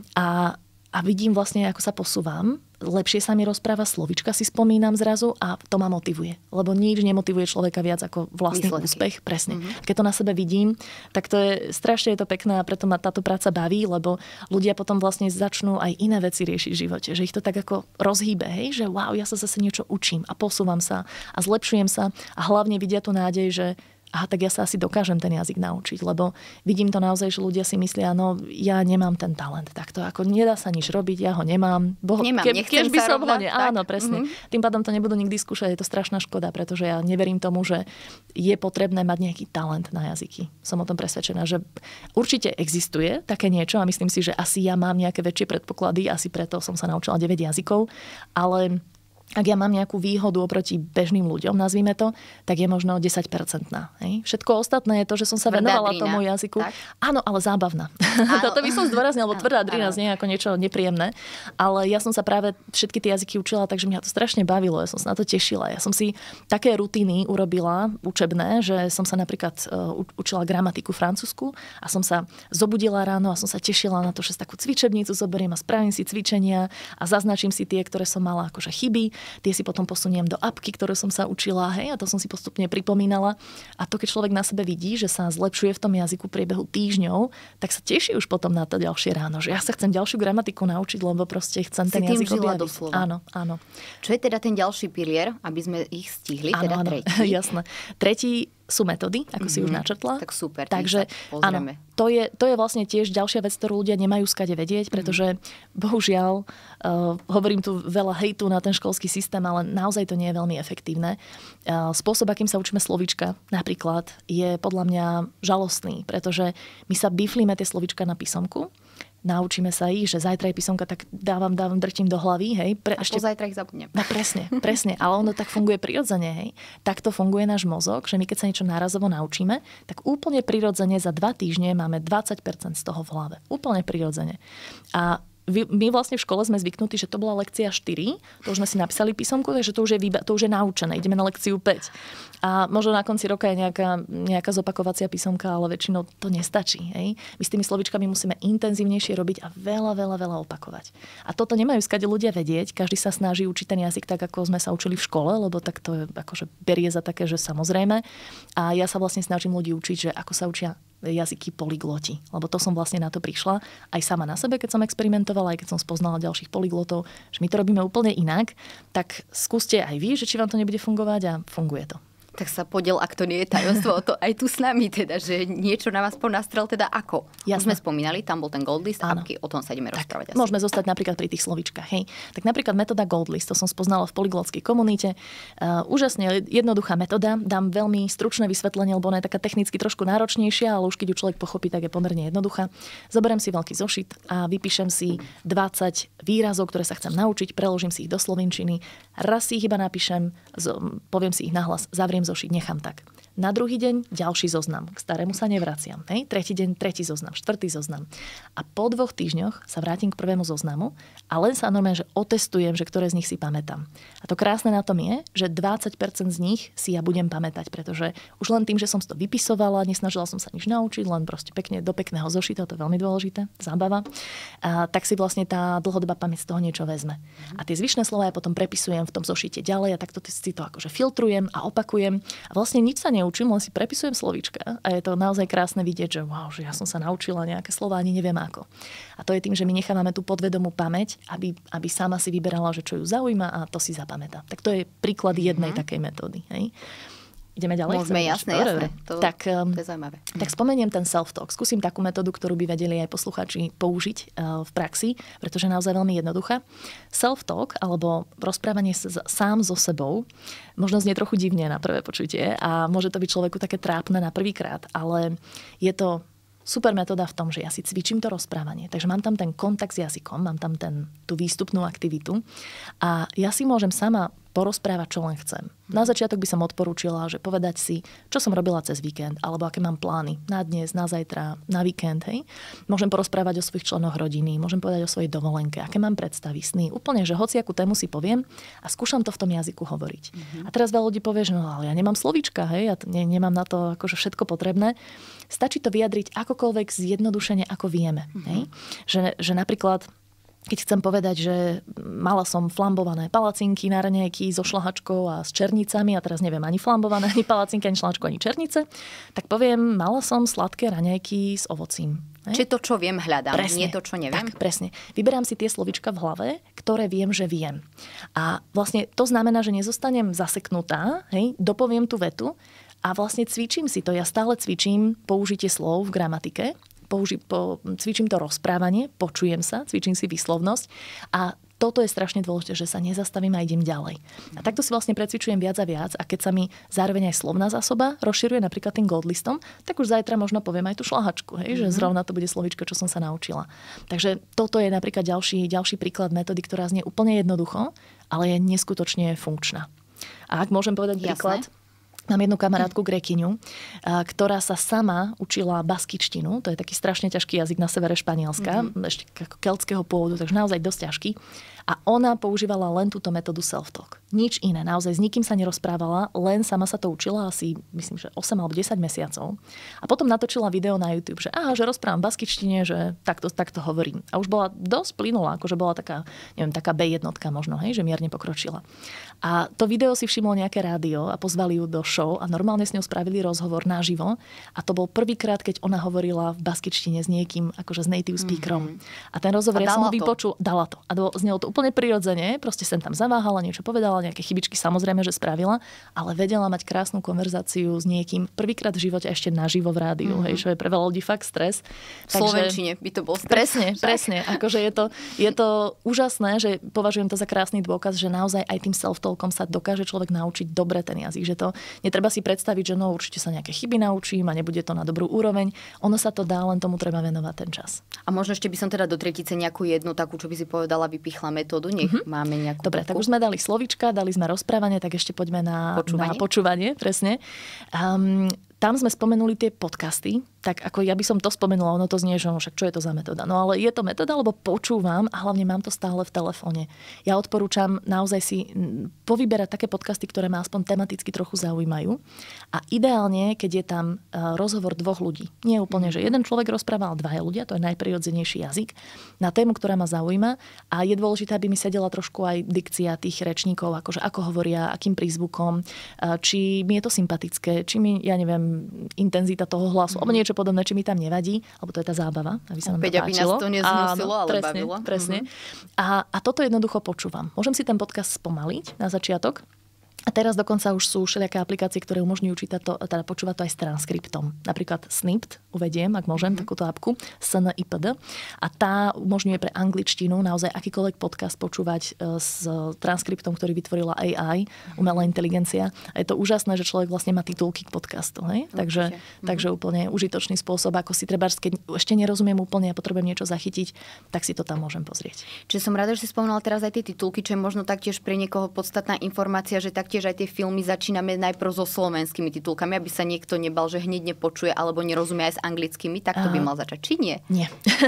A A vidím vlastne, ako sa posúvam. Lepšie sa mi rozpráva, slovička si spomínam zrazu a to ma motivuje. Lebo nič nemotivuje človeka viac ako vlastný Výsledky. úspech. Presne. Mm-hmm. Keď to na sebe vidím, tak to je strašne je to pekné a preto ma táto práca baví, lebo ľudia potom vlastne začnú aj iné veci riešiť v živote. Že ich to tak ako rozhýbe, hej? Že wow, ja sa zase niečo učím a posúvam sa a zlepšujem sa a hlavne vidia tú nádej, že aha, tak ja sa asi dokážem ten jazyk naučiť, lebo vidím to naozaj, že ľudia si myslia, no ja nemám ten talent, tak to ako nedá sa nič robiť, ja ho nemám. Boh, nemám, ke, nechcem by sa som rovnať. Ho ne... Áno, presne. Mm-hmm. Tým pádom to nebudú nikdy skúšať, je to strašná škoda, pretože ja neverím tomu, že je potrebné mať nejaký talent na jazyky. Som o tom presvedčená, že určite existuje také niečo a myslím si, že asi ja mám nejaké väčšie predpoklady, asi preto som sa naučila deväť jazykov, ale ak ja mám nejakú výhodu oproti bežným ľuďom, nazvime to, tak je možno desať percent. Hej? Všetko ostatné je to, že som sa tvrdá venovala drina, tomu jazyku. tak? Áno, ale zábavná. Áno. Toto by som zdôraznila, lebo tvrdá drina znie ako niečo nepríjemné. Ale ja som sa práve všetky tie jazyky učila, takže mňa to strašne bavilo. Ja som sa na to tešila. Ja som si také rutiny urobila učebné, že som sa napríklad uh, učila gramatiku francúzsku a som sa zobudila ráno a som sa tešila na to, že takú cvičebnicu zoberiem a spravím si cvičenia a zaznačím si tie, ktoré som mala akože chyby. Tie si potom posuniem do apky, ktorú som sa učila, hej, a to som si postupne pripomínala. A to, keď človek na sebe vidí, že sa zlepšuje v tom jazyku v priebehu týždňov, tak sa teší už potom na to ďalšie ráno, že ja sa chcem ďalšiu gramatiku naučiť, lebo proste chcem ten jazyk objaviť. Áno, áno. Čo je teda ten ďalší pilier, aby sme ich stihli, áno, teda áno, tretí? Jasné. Tretí sú metódy, ako mm-hmm. si už načrtla. Tak super, takže áno, to je, to je vlastne tiež ďalšia vec, ktorú ľudia nemajú skade vedieť, pretože mm-hmm. bohužiaľ, uh, hovorím tu veľa hejtu na ten školský systém, ale naozaj to nie je veľmi efektívne. Uh, spôsob, akým sa učíme slovíčka napríklad, je podľa mňa žalostný, pretože my sa biflíme tie slovíčka na písomku, naučíme sa ich, že zajtra je písomka, tak dávam, dávam, drtím do hlavy, hej. Pre, a ešte... pozajtra ich zabudnem. No presne, presne, ale ono tak funguje prirodzene, hej. Takto funguje náš mozog, že my keď sa niečo nárazovo naučíme, tak úplne prirodzene za dva týždne máme dvadsať percent z toho v hlave. Úplne prirodzene. A my vlastne v škole sme zvyknutí, že to bola lekcia štyri, to už sme si napísali písomku, takže to už je, vyba- to už je naučené, ideme na lekciu päť. A možno na konci roka je nejaká, nejaká zopakovacia písomka, ale väčšinou to nestačí. Hej? My s tými slovíčkami musíme intenzívnejšie robiť a veľa, veľa, veľa opakovať. A toto nemajú skade ľudia vedieť, každý sa snaží učiť ten jazyk tak, ako sme sa učili v škole, lebo tak to je, akože berie za také, že samozrejme. A ja sa vlastne snažím ľudí učiť, že ako sa učia jazyky polygloti. Lebo to som vlastne na to prišla aj sama na sebe, keď som experimentovala, aj keď som spoznala ďalších polyglotov, že my to robíme úplne inak, tak skúste aj vy, že či vám to nebude fungovať a funguje to. Tak sa podiel, ak to nie je tajomstvo, o to aj tu s nami, teda, že niečo na vás ponastrel, teda ako? Jasne. Už sme spomínali, tam bol ten Gold List, apky, o tom sa ideme tak rozprávať. Asi. Môžeme zostať napríklad pri tých slovíčkach. Hej. Tak napríklad metóda Gold List, to som spoznala v polyglotskej komunite. Uh, úžasne jednoduchá metóda, dám veľmi stručné vysvetlenie, lebo ona je taká technicky trošku náročnejšia, ale už keď ju človek pochopí, tak je pomerne jednoduchá. Zoberiem si veľký zošit a vypíšem si dvadsať výrazov, ktoré sa chcem naučiť, preložím si ich do slovenčiny, raz si ich iba napíšem, poviem si ich nahlas, zavriem zošit, nechám tak. Na druhý deň ďalší zoznam. K starému sa nevraciam. Hej? Tretí deň tretí zoznam, štvrtý zoznam. A po dvoch týždňoch sa vrátim k prvému zoznamu a len sa normálne, že otestujem, že ktoré z nich si pamätám. A to krásne na tom je, že dvadsať percent z nich si ja budem pamätať, pretože už len tým, že som si to vypisovala, nesnažila som sa nič naučiť, len proste pekne do pekného zošita, to je veľmi dôležité, zábava, a tak si vlastne tá dlhodobá pamäť z toho niečo vezme. A tie zvyšné slova ja potom prepisujem v tom zošite ďalej a takto si to akože filtrujem a opakujem. A vlastne nič sa neučím, len si prepisujem slovíčka a je to naozaj krásne vidieť, že wow, že ja som sa naučila nejaké slova, ani neviem ako. A to je tým, že my nechávame tú podvedomú pamäť, aby, aby sama si vyberala, že čo ju zaujíma a to si zapamätá. Tak to je príklad jednej mm-hmm. takej metódy. Hej. Ideme ďalej? Môžeme, jasné, jasné. To, tak, to je zaujímavé. Tak spomeniem ten self-talk. Skúsim takú metódu, ktorú by vedeli aj poslucháči použiť uh, v praxi, pretože je naozaj veľmi jednoduchá. Self-talk, alebo rozprávanie sa sám so sebou, možno znie trochu divne na prvé počutie a môže to byť človeku také trápne na prvýkrát, ale je to super metóda v tom, že ja si cvičím to rozprávanie. Takže mám tam ten kontakt s jazykom, mám tam ten, tú výstupnú aktivitu a ja si môžem sama porozprávať, čo len chcem. Na začiatok by som odporúčila, že povedať si, čo som robila cez víkend, alebo aké mám plány na dnes, na zajtra, na víkend, hej. Môžem porozprávať o svojich členoch rodiny, môžem povedať o svojej dovolenke, aké mám predstavy, sny. Úplne, že hociakú tému si poviem a skúšam to v tom jazyku hovoriť. Mm-hmm. A teraz veľa ľudí povie, že no, ale ja nemám slovíčka, hej, ja ne, nemám na to akože všetko potrebné. Stačí to vyjadriť akokoľvek zjednodušene, ako vieme, mm-hmm. hej. Že, že napríklad keď chcem povedať, že mala som flambované palacinky na raňajky so šlahačkou a s černicami a teraz neviem ani flambované, ani palacinky, ani šlahačku, ani černice, tak poviem, mala som sladké raňajky s ovocím. Ne? Čiže to, čo viem, hľadám, presne, nie to, čo neviem? Tak, presne. Vyberám si tie slovička v hlave, ktoré viem, že viem. A vlastne to znamená, že nezostanem zaseknutá, hej, dopoviem tú vetu a vlastne cvičím si to. Ja stále cvičím použitie slov v gramatike, Použi- po, cvičím to rozprávanie, počujem sa, cvičím si výslovnosť a toto je strašne dôležité, že sa nezastavím a idem ďalej. A takto si vlastne precvičujem viac a viac a keď sa mi zároveň aj slovná zásoba rozširuje napríklad tým Gold Listom, tak už zajtra možno poviem aj tú šlahačku, hej, mm-hmm. že zrovna to bude slovíčko, čo som sa naučila. Takže toto je napríklad ďalší, ďalší príklad metódy, ktorá znie úplne jednoducho, ale je neskutočne funkčná. A ak môžem povedať Jasné. príklad, mám jednu kamarátku Grékyňu, ktorá sa sama učila baskičtinu. To je taký strašne ťažký jazyk na severe Španielska, mm-hmm. ešte keltského pôvodu, takže naozaj dosť ťažký. A ona používala len túto metódu self-talk. Nič iné. Naozaj s nikým sa nerozprávala, len sama sa to učila asi, myslím, že osem alebo desať mesiacov. A potom natočila video na YouTube, že aha, že rozprávam baskičtine, že takto, takto hovorím. A už bola dosť plynulá, akože bola taká, neviem, taká bé jednotka možno, hej, že mierne pokročila. A to video si všimlo nejaké rádio a pozvali ju do show a normálne s ňou spravili rozhovor naživo. A to bol prvýkrát, keď ona hovorila v baskičtine s niekým, akože s native speakerom. Mm-hmm. A ten rozhovor ja som ho vypočul, dala to. A znelo to úplne prirodzene, proste sem tam zaváhala, niečo povedala, nejaké chybičky samozrejme, že spravila, ale vedela mať krásnu konverzáciu s niekým prvýkrát v živote ešte naživo v rádiu, mm-hmm. hej, čo je pre veľa ľudí fakt stres. V slovenčine by to bol stres. Presne, presne. Akože je to, je to úžasné, že považujem to za krásny dôkaz, že naozaj aj tým self-talkom sa dokáže človek naučiť dobre ten jazyk, že to netreba si predstaviť, že no určite sa nejaké chyby naučím a nebude to na dobrú úroveň. Ono sa to dá, len tomu treba venovať ten čas. A možno ešte by som teda do tretice nejakú jednu takú, čo by si povedala, vypichla metódu. Nech mm-hmm. máme nejakú. Dobre, takú. Tak už sme dali slovíčka, dali sme rozprávanie, tak ešte poďme na počúvanie. Na počúvanie presne. Um, tam sme spomenuli tie podcasty, tak ako ja by som to spomenula, ono to znie, že no, však čo je to za metóda. No ale je to metóda, lebo počúvam a hlavne mám to stále v telefóne. Ja odporúčam naozaj si povyberať také podcasty, ktoré ma aspoň tematicky trochu zaujímajú. A ideálne, keď je tam rozhovor dvoch ľudí. Nie úplne, že jeden človek rozpráva, ale dvaja ľudia, to je najprirodzenejší jazyk, na tému, ktorá ma zaujíma. A je dôležité, aby mi sedela trošku aj dikcia tých rečníkov, akože ako hovoria, akým prízvukom, či mi je to sympatické, či mi, ja neviem, intenzita toho hlasu, alebo niečo podobné, či mi tam nevadí, alebo to je tá zábava, aby sa nám to páčilo. Aby nás to nezhnusilo, ale presne, bavilo. Presne. Uh-huh. A, a toto jednoducho počúvam. Môžem si ten podcast spomaliť na začiatok. A teraz dokonca už sú všelijaké aplikácie, ktoré umožňujú čítať to, teda počúvať to aj s transkriptom. Napríklad Snipt, uvediem, ak môžem, mm-hmm. takúto apku, S N I P D. A tá umožňuje pre angličtinu naozaj akýkoľvek podcast počúvať s transkriptom, ktorý vytvorila A I, umelá inteligencia. A je to úžasné, že človek vlastne má titulky k podcastu. Hej? Takže, mm-hmm. takže úplne užitočný spôsob, ako si treba, keď ešte nerozumiem úplne a potrebujem niečo zachytiť, tak si to tam môžem pozrieť. Čiže som rada, že si spomínala teraz aj tie titulky, čo je možno taktiež pre niekoho podstatná informácia, že tak tiež aj tie filmy začíname najprv so slovenskými titulkami, aby sa niekto nebal, že hneď nepočuje alebo nerozumie aj s anglickými, tak to by mal začať, či nie? Nie.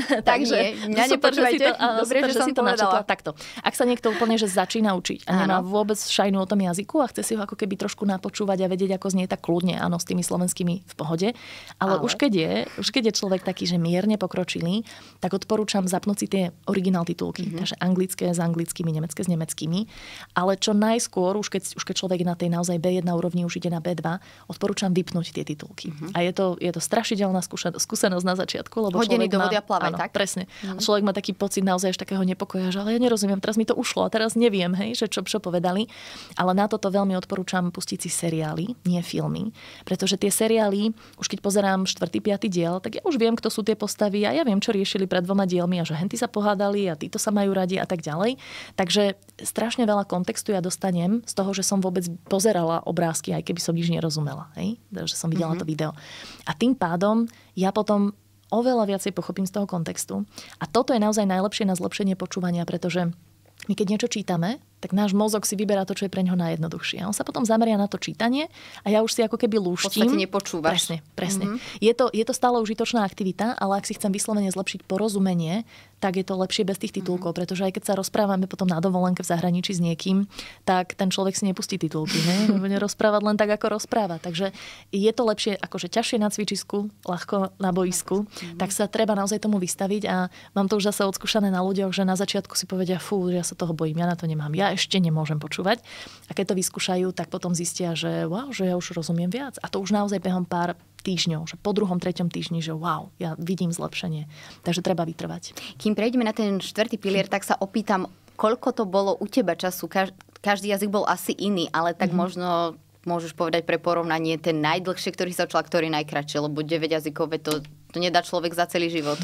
Takže mňa nepočúvajte. Dobre, že som si to načetla takto. Ak sa niekto úplne že začína učiť a nemá vôbec šajnu o tom jazyku a chce si ho ako keby trošku napočúvať a vedieť, ako znie, tak kľudne, áno, s tými slovenskými v pohode. Ale, Ale. už keď je, už keď je človek taký, že mierne pokročilý, tak odporúčam zapnúť si tie originál titulky, mm-hmm. takže anglické s anglickými, nemecké s nemeckými. Ale čo najskôr, už keď, už keď človek na tej naozaj bé jedna úrovni, už ide na bé dva, odporúčam vypnúť tie titulky. Uh-huh. A je to, je to strašidelná skúsenosť na začiatku, lebo hodiny do vody a áno, plávať, tak? Presne. Uh-huh. A človek má taký pocit naozaj až takého nepokoja, že ale ja nerozumiem, teraz mi to ušlo a teraz neviem, hej, že čo, čo povedali. Ale na toto veľmi odporúčam pustiť si seriály, nie filmy, pretože tie seriály, už keď pozerám štvrtý, piaty diel, tak ja už viem, kto sú tie postavy a ja viem, čo riešili pred dvoma dielmi a že henty sa pohádali a títo sa majú radi a tak ďalej. Takže strašne veľa kontextu ja dostanem z toho, že som vôbec pozerala obrázky, aj keby som nič nerozumela. Hej? Že som videla mm-hmm. to video. A tým pádom ja potom oveľa viacej pochopím z toho kontextu. A toto je naozaj najlepšie na zlepšenie počúvania, pretože my keď niečo čítame, tak náš mozog si vyberá to, čo je pre ňoho najjednoduchšie. A on sa potom zameria na to čítanie a ja už si ako keby lúštim. V podstate nepočúvaš. Presne, presne. Mm-hmm. Je to, je to stále užitočná aktivita, ale ak si chcem vyslovene zlepšiť porozumenie, tak je to lepšie bez tých titulkov, mm-hmm. pretože aj keď sa rozprávame potom na dovolenke v zahraničí s niekým, tak ten človek si nepustí titulky, ne? Bude rozprávať len tak, ako rozpráva. Takže je to lepšie, akože ťažšie na cvičisku, ľahko na boisku, mm-hmm. tak sa treba naozaj tomu vystaviť a mám to už zase odskúšané na ľuďoch, že na začiatku si povedia, fú, ja sa toho bojím, ja na to nemám. Ja ešte nemôžem počúvať. A keď to vyskúšajú, tak potom zistia, že wow, že ja už rozumiem viac. A to už naozaj behom pár týždňov, že po druhom, treťom týždni, že wow, ja vidím zlepšenie. Takže treba vytrvať. Kým prejdeme na ten štvrtý pilier, tak sa opýtam, koľko to bolo u teba času? Každý jazyk bol asi iný, ale tak mm-hmm. možno môžeš povedať pre porovnanie ten najdlhšie, ktorý sa učila, ktorý najkratšie, lebo deväť jazykové to to nedá človek za celý život.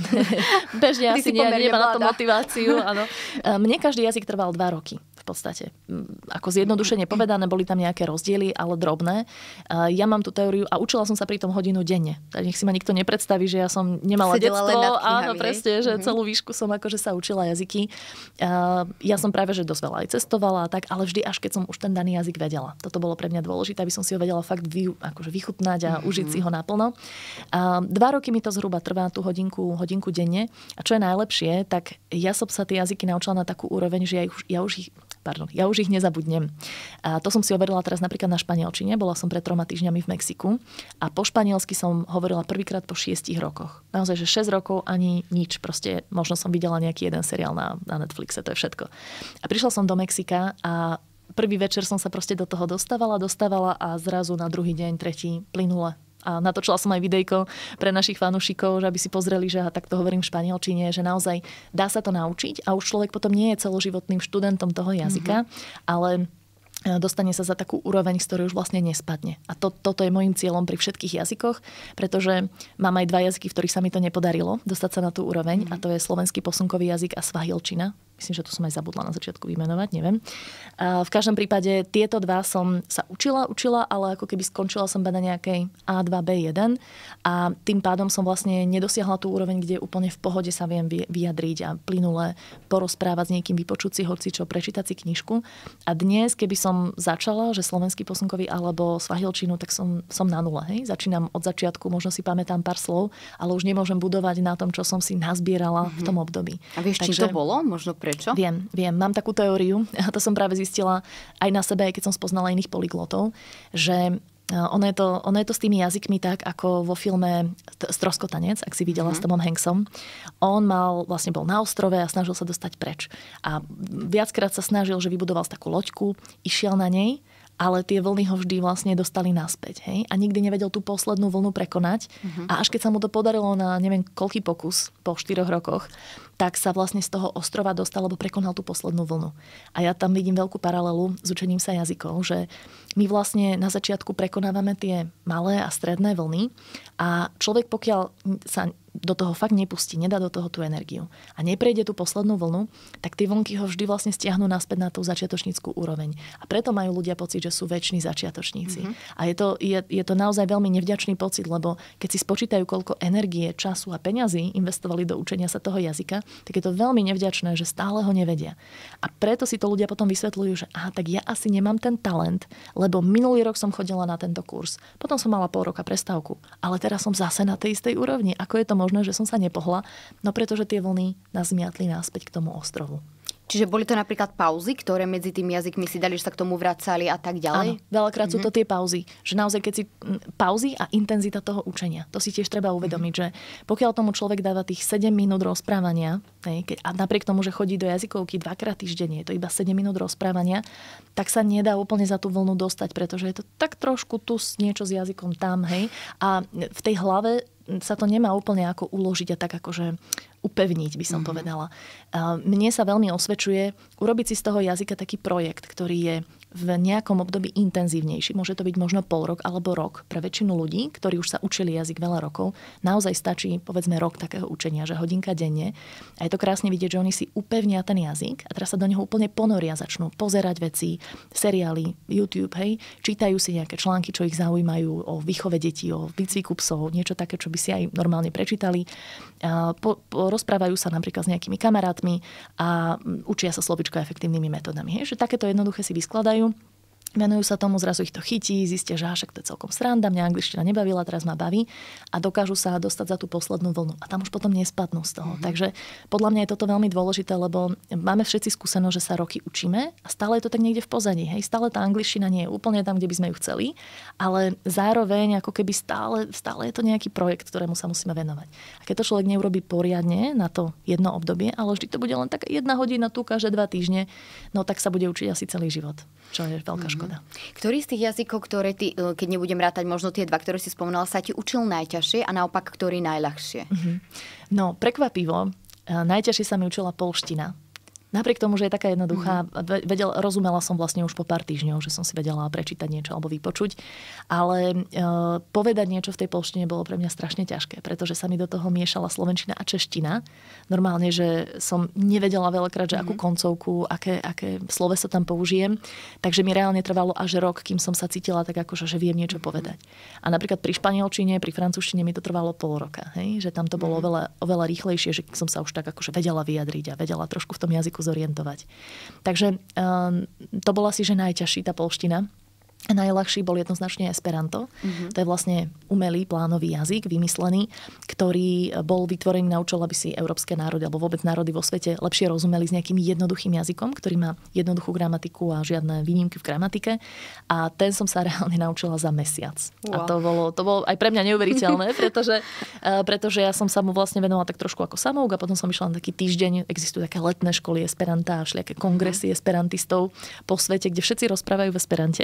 Bežne asi nie, nemá na to motiváciu. Áno. Mne každý jazyk trval dva roky. V podstate. Ako zjednodušene povedané, boli tam nejaké rozdiely, ale drobné. Ja mám tú teóriu a učila som sa pri tom hodinu denne. Tak nech si ma nikto nepredstaví, že ja som nemala sedela detstvo. Áno, presne, že mm-hmm. celú výšku som akože sa učila jazyky. Ja som práve, že dosť veľa aj cestovala a tak, ale vždy až keď som už ten daný jazyk vedela. Toto bolo pre mňa dôležité, aby som si ho vedela fakt vy, akože vychutnať a mm-hmm. užiť si ho naplno. Dva roky mi to zhruba trvá tú hodinku, hodinku denne. A čo je najlepšie, tak ja som sa tie jazyky naučila na takú úroveň, že ja, ich, ja už ich Pardon, ja už ich nezabudnem. A to som si overila teraz napríklad na španielčine. Bola som pred troma týždňami v Mexiku a po španielsky som hovorila prvýkrát po šiestich rokoch. Naozaj, že šesť rokov ani nič. Proste možno som videla nejaký jeden seriál na, na Netflixe, to je všetko. A prišla som do Mexika a prvý večer som sa proste do toho dostávala, dostávala a zrazu na druhý deň, tretí, plynule. A natočila som aj videjko pre našich fanúšikov, že aby si pozreli, že ja takto hovorím v španielčine, že naozaj dá sa to naučiť a už človek potom nie je celoživotným študentom toho jazyka, mm-hmm. ale dostane sa za takú úroveň, z ktorej už vlastne nespadne. A to, toto je môjim cieľom pri všetkých jazykoch, pretože mám aj dva jazyky, v ktorých sa mi to nepodarilo dostať sa na tú úroveň, mm-hmm. a to je slovenský posunkový jazyk a svahilčina. Myslím, že tu som aj zabudla na začiatku vymenovať, neviem. V každom prípade tieto dva som sa učila, učila, ale ako keby skončila som na nejakej á dva bé jeden a tým pádom som vlastne nedosiahla tú úroveň, kde úplne v pohode sa viem vyjadriť a plynule porozprávať s niekým, vypočuť si hocičo, prečítať si knižku. A dnes, keby som začala, že slovenský posunkový alebo svahilčinu, tak som, som na nule. Hej? Začínam od začiatku, možno si pamätám pár slov, ale už nemôžem budovať na tom, čo som si nazbierala mm-hmm. v tom období. A vieš, Takže, či to bolo? Možno prečo? Viem, viem. Mám takú teóriu, a to som práve zistila aj na sebe, aj keď som spoznala iných polyglotov, že ono je, to, ono je to s tými jazykmi tak, ako vo filme Stroskotanec, ak si videla mm-hmm. s Tomom Hanksom. On mal, vlastne bol na ostrove a snažil sa dostať preč. A viackrát sa snažil, že vybudoval takú loďku, išiel na nej, ale tie vlny ho vždy vlastne dostali naspäť. Hej? A nikdy nevedel tú poslednú vlnu prekonať. Mm-hmm. A až keď sa mu to podarilo na neviem koľký pokus po štyroch rokoch, tak sa vlastne z toho ostrova dostal, lebo prekonal tú poslednú vlnu. A ja tam vidím veľkú paralelu s učením sa jazykov, že my vlastne na začiatku prekonávame tie malé a stredné vlny a človek, pokiaľ sa do toho fakt nepustí, nedá do toho tú energiu a neprejde tú poslednú vlnu, tak tie vlnky ho vždy vlastne stiahnu naspäť na tú začiatočnícku úroveň. A preto majú ľudia pocit, že sú väčší začiatočníci. Mm-hmm. A je to, je, je to naozaj veľmi nevďačný pocit, lebo keď si spočítajú, koľko energie, času a peňazí investovali do učenia sa toho jazyka, tak je to veľmi nevďačné, že stále ho nevedia. A preto si to ľudia potom vysvetľujú, že aha, tak ja asi nemám ten talent, lebo minulý rok som chodila na tento kurz. Potom som mala pol roka prestávku, ale teraz som zase na tej istej úrovni. Ako je to možné, že som sa nepohla? No pretože tie vlny nás zmiatli naspäť k tomu ostrovu. Čiže boli to napríklad pauzy, ktoré medzi tými jazykmi si dali, že sa k tomu vracali a tak ďalej? Áno, veľakrát mm-hmm. sú to tie pauzy. Že naozaj, keď si pauzy a intenzita toho učenia, to si tiež treba uvedomiť, mm-hmm. že pokiaľ tomu človek dáva tých sedem minút rozprávania, hej, keď, a napriek tomu, že chodí do jazykovky dvakrát týždenne, je to iba sedem minút rozprávania, tak sa nedá úplne za tú vlnu dostať, pretože je to tak trošku tu niečo s jazykom tam, hej. A v tej hlave sa to nemá úplne ako uložiť a tak akože upevniť, by som mm-hmm. povedala. Mne sa veľmi osvedčuje urobiť si z toho jazyka taký projekt, ktorý je v nejakom období intenzívnejší. Môže to byť možno pol rok alebo rok. Pre väčšinu ľudí, ktorí už sa učili jazyk veľa rokov, naozaj stačí povedzme rok takého učenia, že hodinka denne. A je to krásne vidieť, že oni si upevnia ten jazyk a teraz sa do neho úplne ponoria, začnú pozerať veci, seriály, YouTube, hej, čítajú si nejaké články, čo ich zaujímajú o výchove detí, o výcviku psov, niečo také, čo by si aj normálne prečítali. Po, po, rozprávajú sa napríklad s nejakými kamarátmi a učia sa slovíčko efektívnymi metodami. Hej, že takéto jednoduché si vyskladajú. Venujú sa tomu, zrazu ich to chytí, zistia, že však to je celkom sranda, mňa angličtina nebavila, teraz ma baví a dokážu sa dostať za tú poslednú vlnu. A tam už potom nespadnú z toho. Mm-hmm. Takže podľa mňa je toto veľmi dôležité, lebo máme všetci skúsenosť, že sa roky učíme a stále je to tak niekde v pozadí. Hej? Stále tá angličtina nie je úplne tam, kde by sme ju chceli, ale zároveň ako keby stále, stále je to nejaký projekt, ktorému sa musíme venovať. A keď to človek neurobí poriadne na to jedno obdobie, ale vždy to bude len taká jedna hodina tu každé dva týždne, no tak sa bude učiť asi celý život, čo je veľká škoda. Ktorý z tých jazykov, ktoré ty, keď nebudem rátať možno tie dva, ktoré si spomínala, sa ti učil najťažšie a naopak, ktorý najľahšie? Mm-hmm. No, prekvapivo, najťažšie sa mi učila poľština. Napriek tomu, že je taká jednoduchá, mm. vedel, rozumela som vlastne už po pár týždňov, že som si vedela prečítať niečo alebo vypočuť, ale e, povedať niečo v tej poľštine bolo pre mňa strašne ťažké, pretože sa mi do toho miešala slovenčina a čeština. Normálne, že som nevedela veľakrát, že mm. akú koncovku, aké, aké sloveso tam použijem, takže mi reálne trvalo až rok, kým som sa cítila tak akože, že viem niečo mm. povedať. A napríklad pri španielčine, pri francúzštine mi to trvalo pol roka, hej? Že tam to bolo mm. oveľa, oveľa rýchlejšie, že som sa už tak akože vedela vyjadriť a vedela trošku v tom jazyku zorientovať. Takže um, to bola si, že najťažší tá poľština. Najľahší bol jednoznačne Esperanto. Mm-hmm. To je vlastne umelý plánový jazyk, vymyslený, ktorý bol vytvorený na účel, aby si európske národy alebo vôbec národy vo svete lepšie rozumeli s nejakým jednoduchým jazykom, ktorý má jednoduchú gramatiku a žiadne výnimky v gramatike. A ten som sa reálne naučila za mesiac. Wow. A to bolo, to bolo aj pre mňa neuveriteľné, pretože, pretože ja som sa mu vlastne venovala tak trošku ako samouk a potom som išla na taký týždeň. Existujú také letné školy Esperanta a všelijaké kongresy esperantistov po svete, kde všetci rozprávajú v esperante.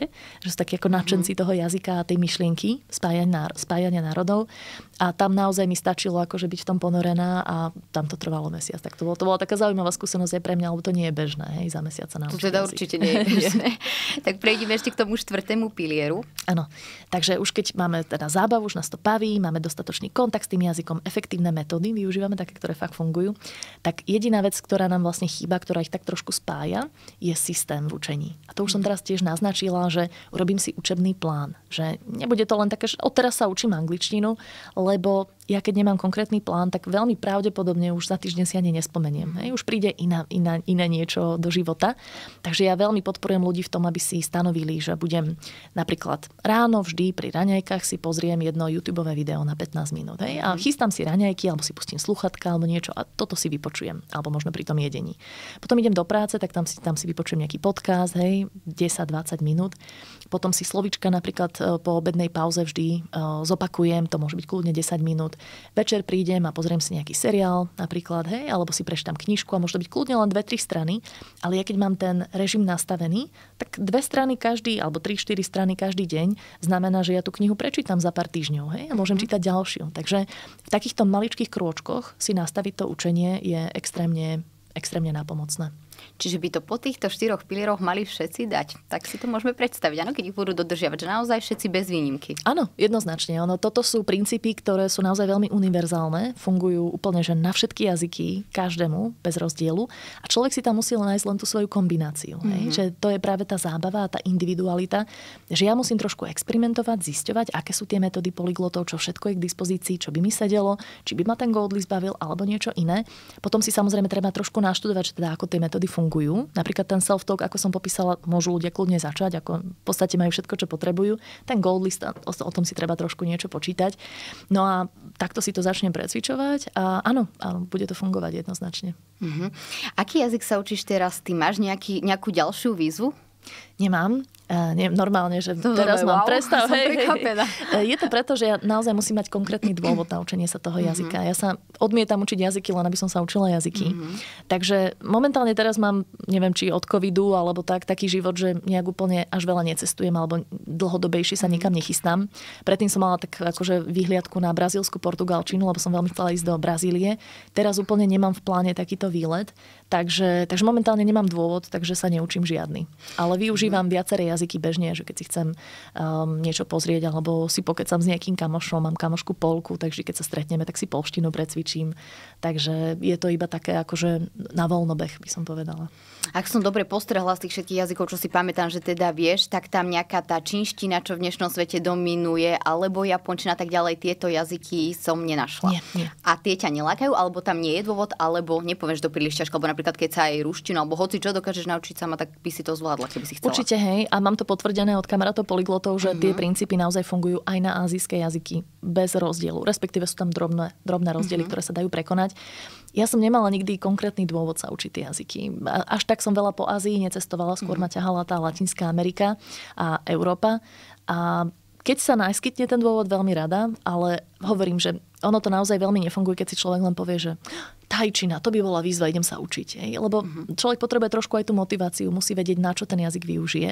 že sú takí ako nadšenci toho jazyka a tej myšlienky, spájania, spájania národov. A tam naozaj mi stačilo akože byť v tom ponorená a tam to trvalo mesiac. Tak to, bolo, to bola taká zaujímavá skúsenosť aj pre mňa, lebo to nie je bežné, hej, za mesiac sa naučiť. To teda jazyk. Určite nie je bežné. Tak prejdeme ešte k tomu štvrtému pilieru. Áno, takže už keď máme teda zábavu, už nás to baví, máme dostatočný kontakt s tým jazykom, efektívne metódy využívame také, ktoré fakt fungujú, tak jediná vec, ktorá nám vlastne chýba, ktorá ich tak trošku spája, je systém v učení. A to už som teraz tiež naznačila, že urobím si učebný plán. Že nebude to len také, že odteraz sa učím angličtinu, lebo ja keď nemám konkrétny plán, tak veľmi pravdepodobne už za týždeň si ani nespomeniem. Hej? Už príde iná, iná, iné niečo do života. Takže ja veľmi podporujem ľudí v tom, aby si stanovili, že budem napríklad ráno vždy pri raňajkách si pozriem jedno YouTubeové video na pätnásť minút. Hej? A chystám si raňajky, alebo si pustím sluchatka, alebo niečo a toto si vypočujem. Alebo možno pri tom jedení. Potom idem do práce, tak tam si, tam si vypočujem nejaký podcast, hej, desať dvadsať minút. Potom si slovíčka napríklad po obednej pauze vždy zopakujem, to môže byť kľudne desať minút. Večer prídem a pozriem si nejaký seriál napríklad, hej, alebo si prečítam knižku a môže to byť kľudne len dve tri strany, ale ja keď mám ten režim nastavený, tak dve strany každý, alebo tri štyri strany každý deň znamená, že ja tú knihu prečítam za pár týždňov, hej, a môžem čítať ďalšiu. Takže v takýchto maličkých krôčkoch si nastaviť to učenie je extrémne, extrémne nápomocné. Čiže by to po týchto štyroch pilieroch mali všetci dať. Tak si to môžeme predstaviť, áno, keď ich budú dodržiavať, že naozaj všetci bez výnimky. Áno, jednoznačne. Ono, toto sú princípy, ktoré sú naozaj veľmi univerzálne, fungujú úplne že na všetky jazyky, každému, bez rozdielu. A človek si tam musí nájsť len tú svoju kombináciu. Mm-hmm. Hej? Že to je práve tá zábava a tá individualita, že ja musím trošku experimentovať, zisťovať, aké sú tie metódy polyglotov, čo všetko je k dispozícii, čo by mi sedelo, či by ma ten Goldlist bavil, alebo niečo iné. Potom si samozrejme treba trošku naštudovať, že teda ako tie metódy fungujú. Napríklad ten self-talk, ako som popísala, môžu ľudia kľudne začať, ako v podstate majú všetko, čo potrebujú. Ten Goldlist, o, o tom si treba trošku niečo počítať. No a takto si to začnem precvičovať a áno, áno, bude to fungovať jednoznačne. Uh-huh. Aký jazyk sa učíš teraz? Ty máš nejaký, nejakú ďalšiu výzvu? Nemám. Uh, nie, normálne, že to teraz wow, mám prestav. Hej, hej. Je to preto, že ja naozaj musím mať konkrétny dôvod na učenie sa toho jazyka. Ja sa odmietam učiť jazyky, len aby som sa učila jazyky. Mm-hmm. Takže momentálne teraz mám, neviem, či od covidu, alebo tak, taký život, že nejak úplne až veľa necestujem, alebo dlhodobejšie sa nikam nechystám. Predtým som mala tak akože výhliadku na brazílsku portugalčinu, lebo som veľmi chcela ísť do Brazílie. Teraz úplne nemám v pláne takýto výlet. Takže, takže momentálne nemám dôvod, takže sa neučím žiadny. Ale využívam mm-hmm. viaceré jazyky bežne, že keď si chcem um, niečo pozrieť, alebo si pokecam s nejakým kamošom, mám kamošku Polku, takže keď sa stretneme, tak si polštinu precvičím. Takže je to iba také akože na voľnobeh, by som povedala. Ak som dobre postrehla z tých všetkých jazykov, čo si pamätám, že teda vieš, tak tam nejaká tá čínština, čo v dnešnom svete dominuje, alebo japončina, tak ďalej, tieto jazyky som nenašla. Nie, nie. A tie ťa nelákajú, alebo tam nie je dôvod, alebo nepovieš to príliš ťažko, alebo napríklad keď sa aj ruštinu, alebo hoci čo dokážeš naučiť sama, tak by si to zvládla, keby si chcela. Určite, hej, a mám to potvrdené od kamarátov polyglotov, že mm-hmm. tie princípy naozaj fungujú aj na azijské jazyky bez rozdielu. Respektíve sú tam drobné, drobné rozdiely, mm-hmm. ktoré sa dajú prekonať. Ja som nemala nikdy konkrétny dôvod sa učiť tie jazyky. Až tak som veľa po Ázii necestovala, skôr mm-hmm. ma ťahala tá Latinská Amerika a Európa. A keď sa naskytne ten dôvod, veľmi rada, ale hovorím, že ono to naozaj veľmi nefunguje, keď si človek len povie, že tajčina, to by bola výzva, idem sa učiť. Hej? Lebo mm-hmm. človek potrebuje trošku aj tú motiváciu, musí vedieť, na čo ten jazyk využije.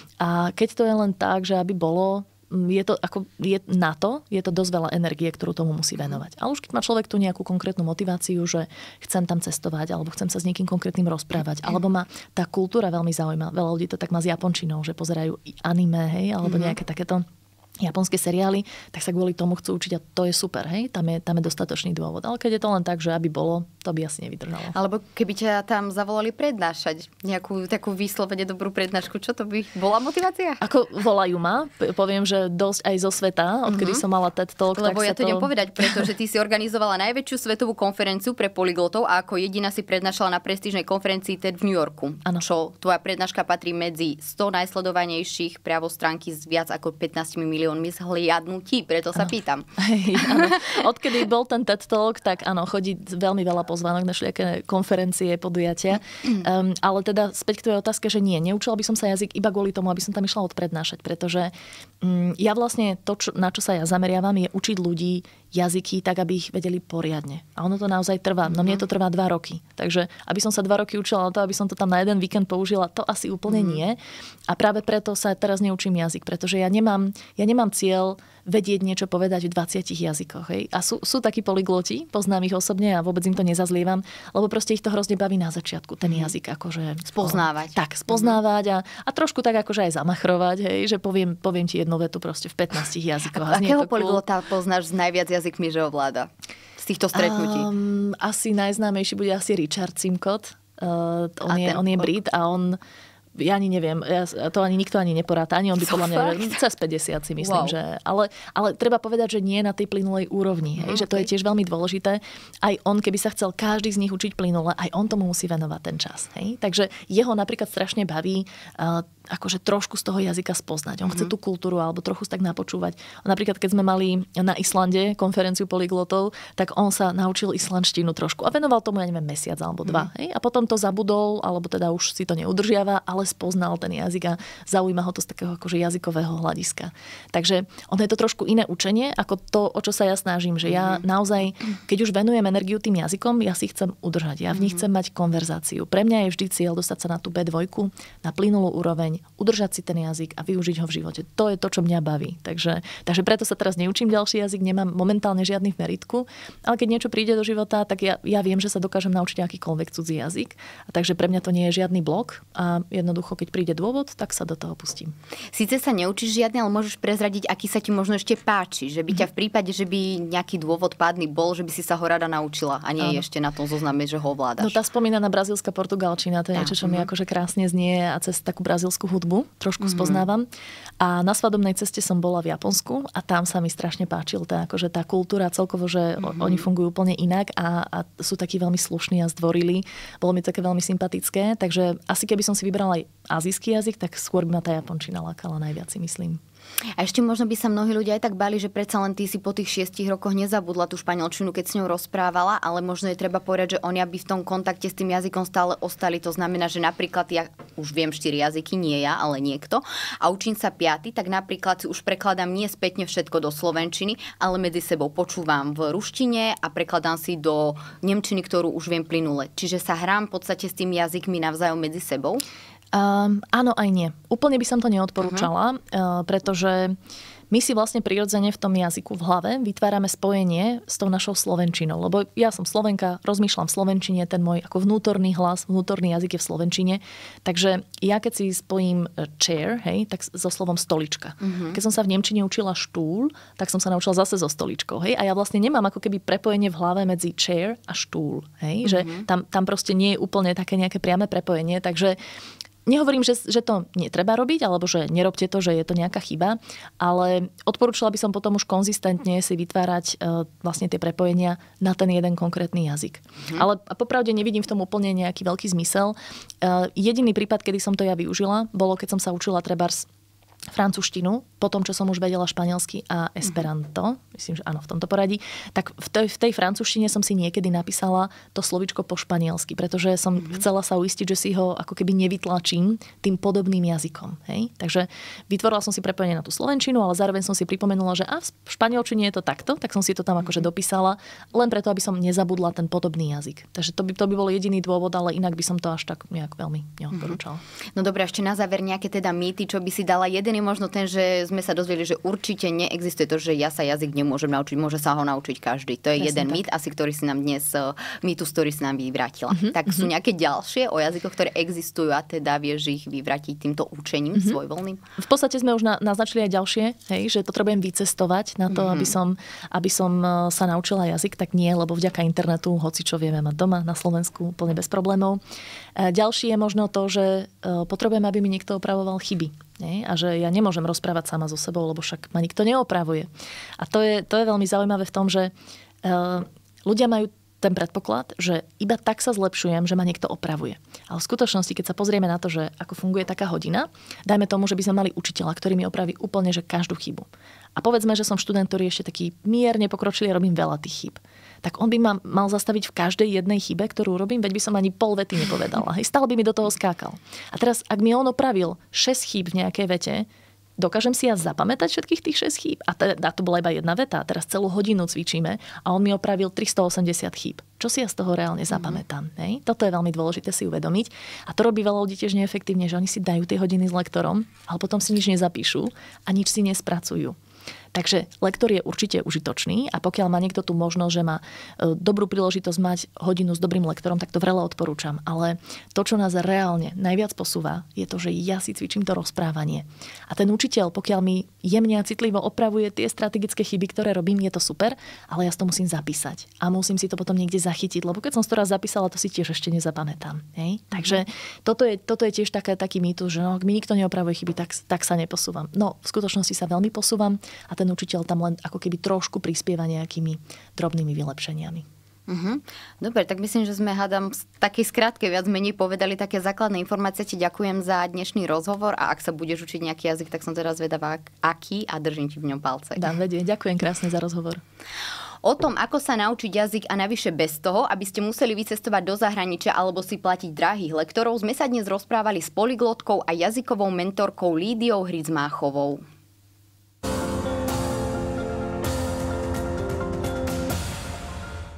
A keď to je len tak, že aby bolo, je to ako, je, na to je to dosť veľa energie, ktorú tomu musí venovať. Ale už keď má človek tu nejakú konkrétnu motiváciu, že chcem tam cestovať, alebo chcem sa s niekým konkrétnym rozprávať, alebo ma tá kultúra veľmi zaujíma. Veľa ľudí to tak má s japončinou, že pozerajú anime, hej, alebo mm-hmm. nejaké takéto japonské seriály, tak sa kvôli tomu chcú učiť a to je super, hej, tam je, tam je dostatočný dôvod. Ale keď je to len tak, že aby bolo, to by asi nevydržalo. Alebo keby ťa tam zavolali prednášať nejakú takú vyslovene dobrú prednášku, čo to by bola motivácia? Ako volajú ma, poviem, že dosť aj zo sveta, odkedy mm-hmm. som mala TED Talk. Lebo tak ja to idem to... povedať, pretože ty si organizovala najväčšiu svetovú konferenciu pre polyglotov a ako jediná si prednášala na prestížnej konferencii TED v New Yorku. Ano. Čo tvoja prednáška patrí medzi sto najsledovanejších pravostránky s viac ako pätnásť miliónmi zhliadnutí, preto sa ano. pýtam. Hej, áno. Odkedy bol ten TED Talk, tak áno, chodí veľmi veľa pozvánok na všelijaké konferencie, podujatia. Um, ale teda späť k tvojej otázke, že nie, neučila by som sa jazyk iba kvôli tomu, aby som tam išla odprednášať, pretože um, ja vlastne to, čo, na čo sa ja zameriavam, je učiť ľudí jazyky tak, aby ich vedeli poriadne. A ono to naozaj trvá. No mne to trvá dva roky. Takže aby som sa dva roky učila na to, aby som to tam na jeden víkend použila, to asi úplne mm. nie. A práve preto sa teraz neučím jazyk, pretože ja nemám, ja nemám cieľ vedieť niečo povedať v dvadsiatich jazykoch. Hej? A sú, sú takí polygloti, poznám ich osobne a vôbec im to nezazlievam, lebo proste ich to hrozne baví na začiatku, ten jazyk. Akože, spoznávať. O, tak, spoznávať a, a trošku tak akože aj zamachrovať, hej? Že poviem, poviem ti jednu vetu proste v pätnástich jazykoch. A akého polyglota poznáš s najviac jazykmi, že ovláda? Z týchto stretnutí? Um, asi najznámejší bude asi Richard Simcott. Uh, on, je, on je Brit a on ja ani neviem, ja, to ani nikto ani neporáta, ani on by podľa mňa cez päťdesiat si myslím, wow. že, ale, ale treba povedať, že nie na tej plynulej úrovni, hej, okay. že to je tiež veľmi dôležité. Aj on, keby sa chcel každý z nich učiť plynule, aj on tomu musí venovať ten čas. Hej. Takže jeho napríklad strašne baví uh, akože trošku z toho jazyka spoznať. On mm-hmm. chce tú kultúru alebo trochu tak napočúvať. Napríklad, keď sme mali na Islande konferenciu polyglotov, tak on sa naučil islandštinu trošku a venoval tomu, ja neviem, mesiac alebo dva. Mm-hmm. Hej. A potom to zabudol, alebo teda už si to neudržiava, ale spoznal ten jazyk a zaujíma ho to z takého akože jazykového hľadiska. Takže ono je to trošku iné učenie, ako to, o čo sa ja snažím, že ja naozaj, keď už venujem energiu tým jazykom, ja si chcem udržať. Ja v nich chcem mať konverzáciu. Pre mňa je vždy cieľ dostať sa na tú bé dva, na plynulú úroveň, udržať si ten jazyk a využiť ho v živote. To je to, čo mňa baví. Takže, takže preto sa teraz neučím ďalší jazyk, nemám momentálne žiadny v meritku, ale keď niečo príde do života, tak ja, ja viem, že sa dokážem naučiť akýkoľvek cudzí jazyk. A takže pre mňa to nie je žiadny blok a jednoducho, keď príde dôvod, tak sa do toho pustím. Síce sa neučíš žiadne, ale môžeš prezradiť, aký sa ti možno ešte páči, že by ťa v prípade, že by nejaký dôvod pádny bol, že by si sa ho rada naučila a nie je ešte na tom zozname, že ho ovládaš. No tá spomínaná brazílska portugalčina, to je niečo, čo mi akože krásne znie a cez takú brazílsku hudbu trošku mm-hmm. spoznávam. A na svadobnej ceste som bola v Japonsku a tam sa mi strašne páčil tá, akože tá kultúra celkovo, že mm-hmm. oni fungujú úplne inak a, a sú takí veľmi slušní a zdvorili. Bolo mi také veľmi sympatické, takže asi keby som si vybrala aj azijský jazyk, tak skôr by ma tá japončina lákala najviac, si myslím. A ešte možno by sa mnohí ľudia aj tak báli, že predsa len ty si po tých šiestich rokoch nezabudla tú španielčinu, keď s ňou rozprávala, ale možno je treba povedať, že oni aby v tom kontakte s tým jazykom stále ostali. To znamená, že napríklad ja už viem štyri jazyky, nie ja, ale niekto, a učím sa piaty, tak napríklad si už prekladám nie spätne všetko do slovenčiny, ale medzi sebou počúvam v ruštine a prekladám si do nemčiny, ktorú už viem plynule. Čiže sa hrám v podstate s tými jazykmi navzájom medzi sebou. Um, áno aj nie. Úplne by som to neodporúčala, uh-huh. uh, pretože my si vlastne prirodzene v tom jazyku v hlave vytvárame spojenie s tou našou slovenčinou. Lebo ja som Slovenka, rozmýšľam v slovenčine, ten môj ako vnútorný hlas, vnútorný jazyk je v slovenčine. Takže ja keď si spojím chair, hej, tak so slovom stolička. Uh-huh. Keď som sa v nemčine učila štúl, tak som sa naučila zase so stoličkou. Hej? A ja vlastne nemám ako keby prepojenie v hlave medzi chair a štúl. Hej? Uh-huh. Že tam, tam proste nie je úplne také nejaké priame prepojenie. Takže nehovorím, že, že to netreba robiť, alebo že nerobte to, že je to nejaká chyba, ale odporúčala by som potom už konzistentne si vytvárať uh, vlastne tie prepojenia na ten jeden konkrétny jazyk. Mhm. Ale popravde nevidím v tom úplne nejaký veľký zmysel. Uh, jediný prípad, kedy som to ja využila, bolo, keď som sa učila trebárs francúzštinu, potom, čo som už vedela španielsky a esperanto, mm-hmm. myslím, že áno, v tomto poradí, tak v tej, v tej francúzštine som si niekedy napísala to slovíčko po španielsky, pretože som mm-hmm. chcela sa uistiť, že si ho ako keby nevytlačím tým podobným jazykom. Hej? Takže vytvorila som si prepojenie na tú slovenčinu, ale zároveň som si pripomenula, že a v španielčine je to takto, tak som si to tam akože dopísala, len preto, aby som nezabudla ten podobný jazyk. Takže to by, to by bol jediný dôvod, ale inak by som to až tak nejak veľmi neodporúčala. Mm-hmm. No dobré, ešte na záver nejaké teda mýty, čo by si dala. Jeden je možno ten, že sme sa dozvedeli, že určite neexistuje to, že ja sa jazyk nemôžem naučiť, môže sa ho naučiť každý. To je Presne jeden tak. Mýt, asi ktorý si nám dnes, mýtus, ktorý si nám vyvrátila. Mm-hmm. Tak sú nejaké ďalšie o jazykoch, ktoré existujú a teda vieš ich vyvrátiť týmto učením mm-hmm. svojvoľným? V podstate sme už na, naznačili aj ďalšie, hej, že potrebujem vycestovať na to, mm-hmm. aby som, aby som sa naučila jazyk, tak nie, lebo vďaka internetu, hoci čo vieme mať doma na Slovensku, úplne bez problémov. Ďalší je možno to, že potrebujem, aby mi niekto opravoval chyby. Nie? A že ja nemôžem rozprávať sama so sebou, lebo však ma nikto neopravuje. A to je, to je veľmi zaujímavé v tom, že uh, ľudia majú ten predpoklad, že iba tak sa zlepšujem, že ma niekto opravuje. Ale v skutočnosti, keď sa pozrieme na to, že ako funguje taká hodina, dajme tomu, že by sme mali učiteľa, ktorý mi opraví úplne že každú chybu. A povedzme, že som študent, ktorý ešte taký mierne pokročilý a robím veľa tých chýb. tak on by ma mal zastaviť v každej jednej chybe, ktorú robím, veď by som ani pol vety nepovedala. Hej, stále by mi do toho skákal. A teraz, ak mi on opravil šesť chýb v nejakej vete, dokážem si ja zapamätať všetkých tých šesť chýb? A teda to bola iba jedna veta. Teraz celú hodinu cvičíme a on mi opravil tristoosemdesiat chýb. Čo si ja z toho reálne zapamätám? Mm. Hej? Toto je veľmi dôležité si uvedomiť. A to robí veľa ľudí tiež neefektívne, že oni si dajú tie hodiny s lektorom, ale potom si nič nezapíšu a nič si nespracujú. Takže lektor je určite užitočný a pokiaľ má niekto tú možnosť, že má dobrú príležitosť mať hodinu s dobrým lektorom, tak to vrele odporúčam. Ale to, čo nás reálne najviac posúva, je to, že ja si cvičím to rozprávanie. A ten učiteľ, pokiaľ mi jemne a citlivo opravuje tie strategické chyby, ktoré robím, je to super, ale ja si to musím zapísať. A musím si to potom niekde zachytiť, lebo keď som to raz zapísala, to si tiež ešte nezapamätám. Hej? Takže toto je, toto je tiež také, taký mýtus, že no, ak mi nikto neopravuje chyby, tak, tak sa neposúvam. No, v skutočnosti sa veľmi posúvam a ten učiteľ tam len ako keby trošku prispieva nejakými drobnými vylepšeniami. Uh-huh. Dobre, tak myslím, že sme, hádam, v takej skratke viac menej povedali také základné informácie. Ti ďakujem za dnešný rozhovor a ak sa budeš učiť nejaký jazyk, tak som teraz vedavá, aký, a držím ti v ňom palce. Dám vedie, ďakujem krásne za rozhovor. O tom, ako sa naučiť jazyk a navyše bez toho, aby ste museli vycestovať do zahraničia alebo si platiť drahých lektorov, sme sa dnes rozprávali s polyglotkou a jazykovou mentorkou Lídiou Hricmáchovou.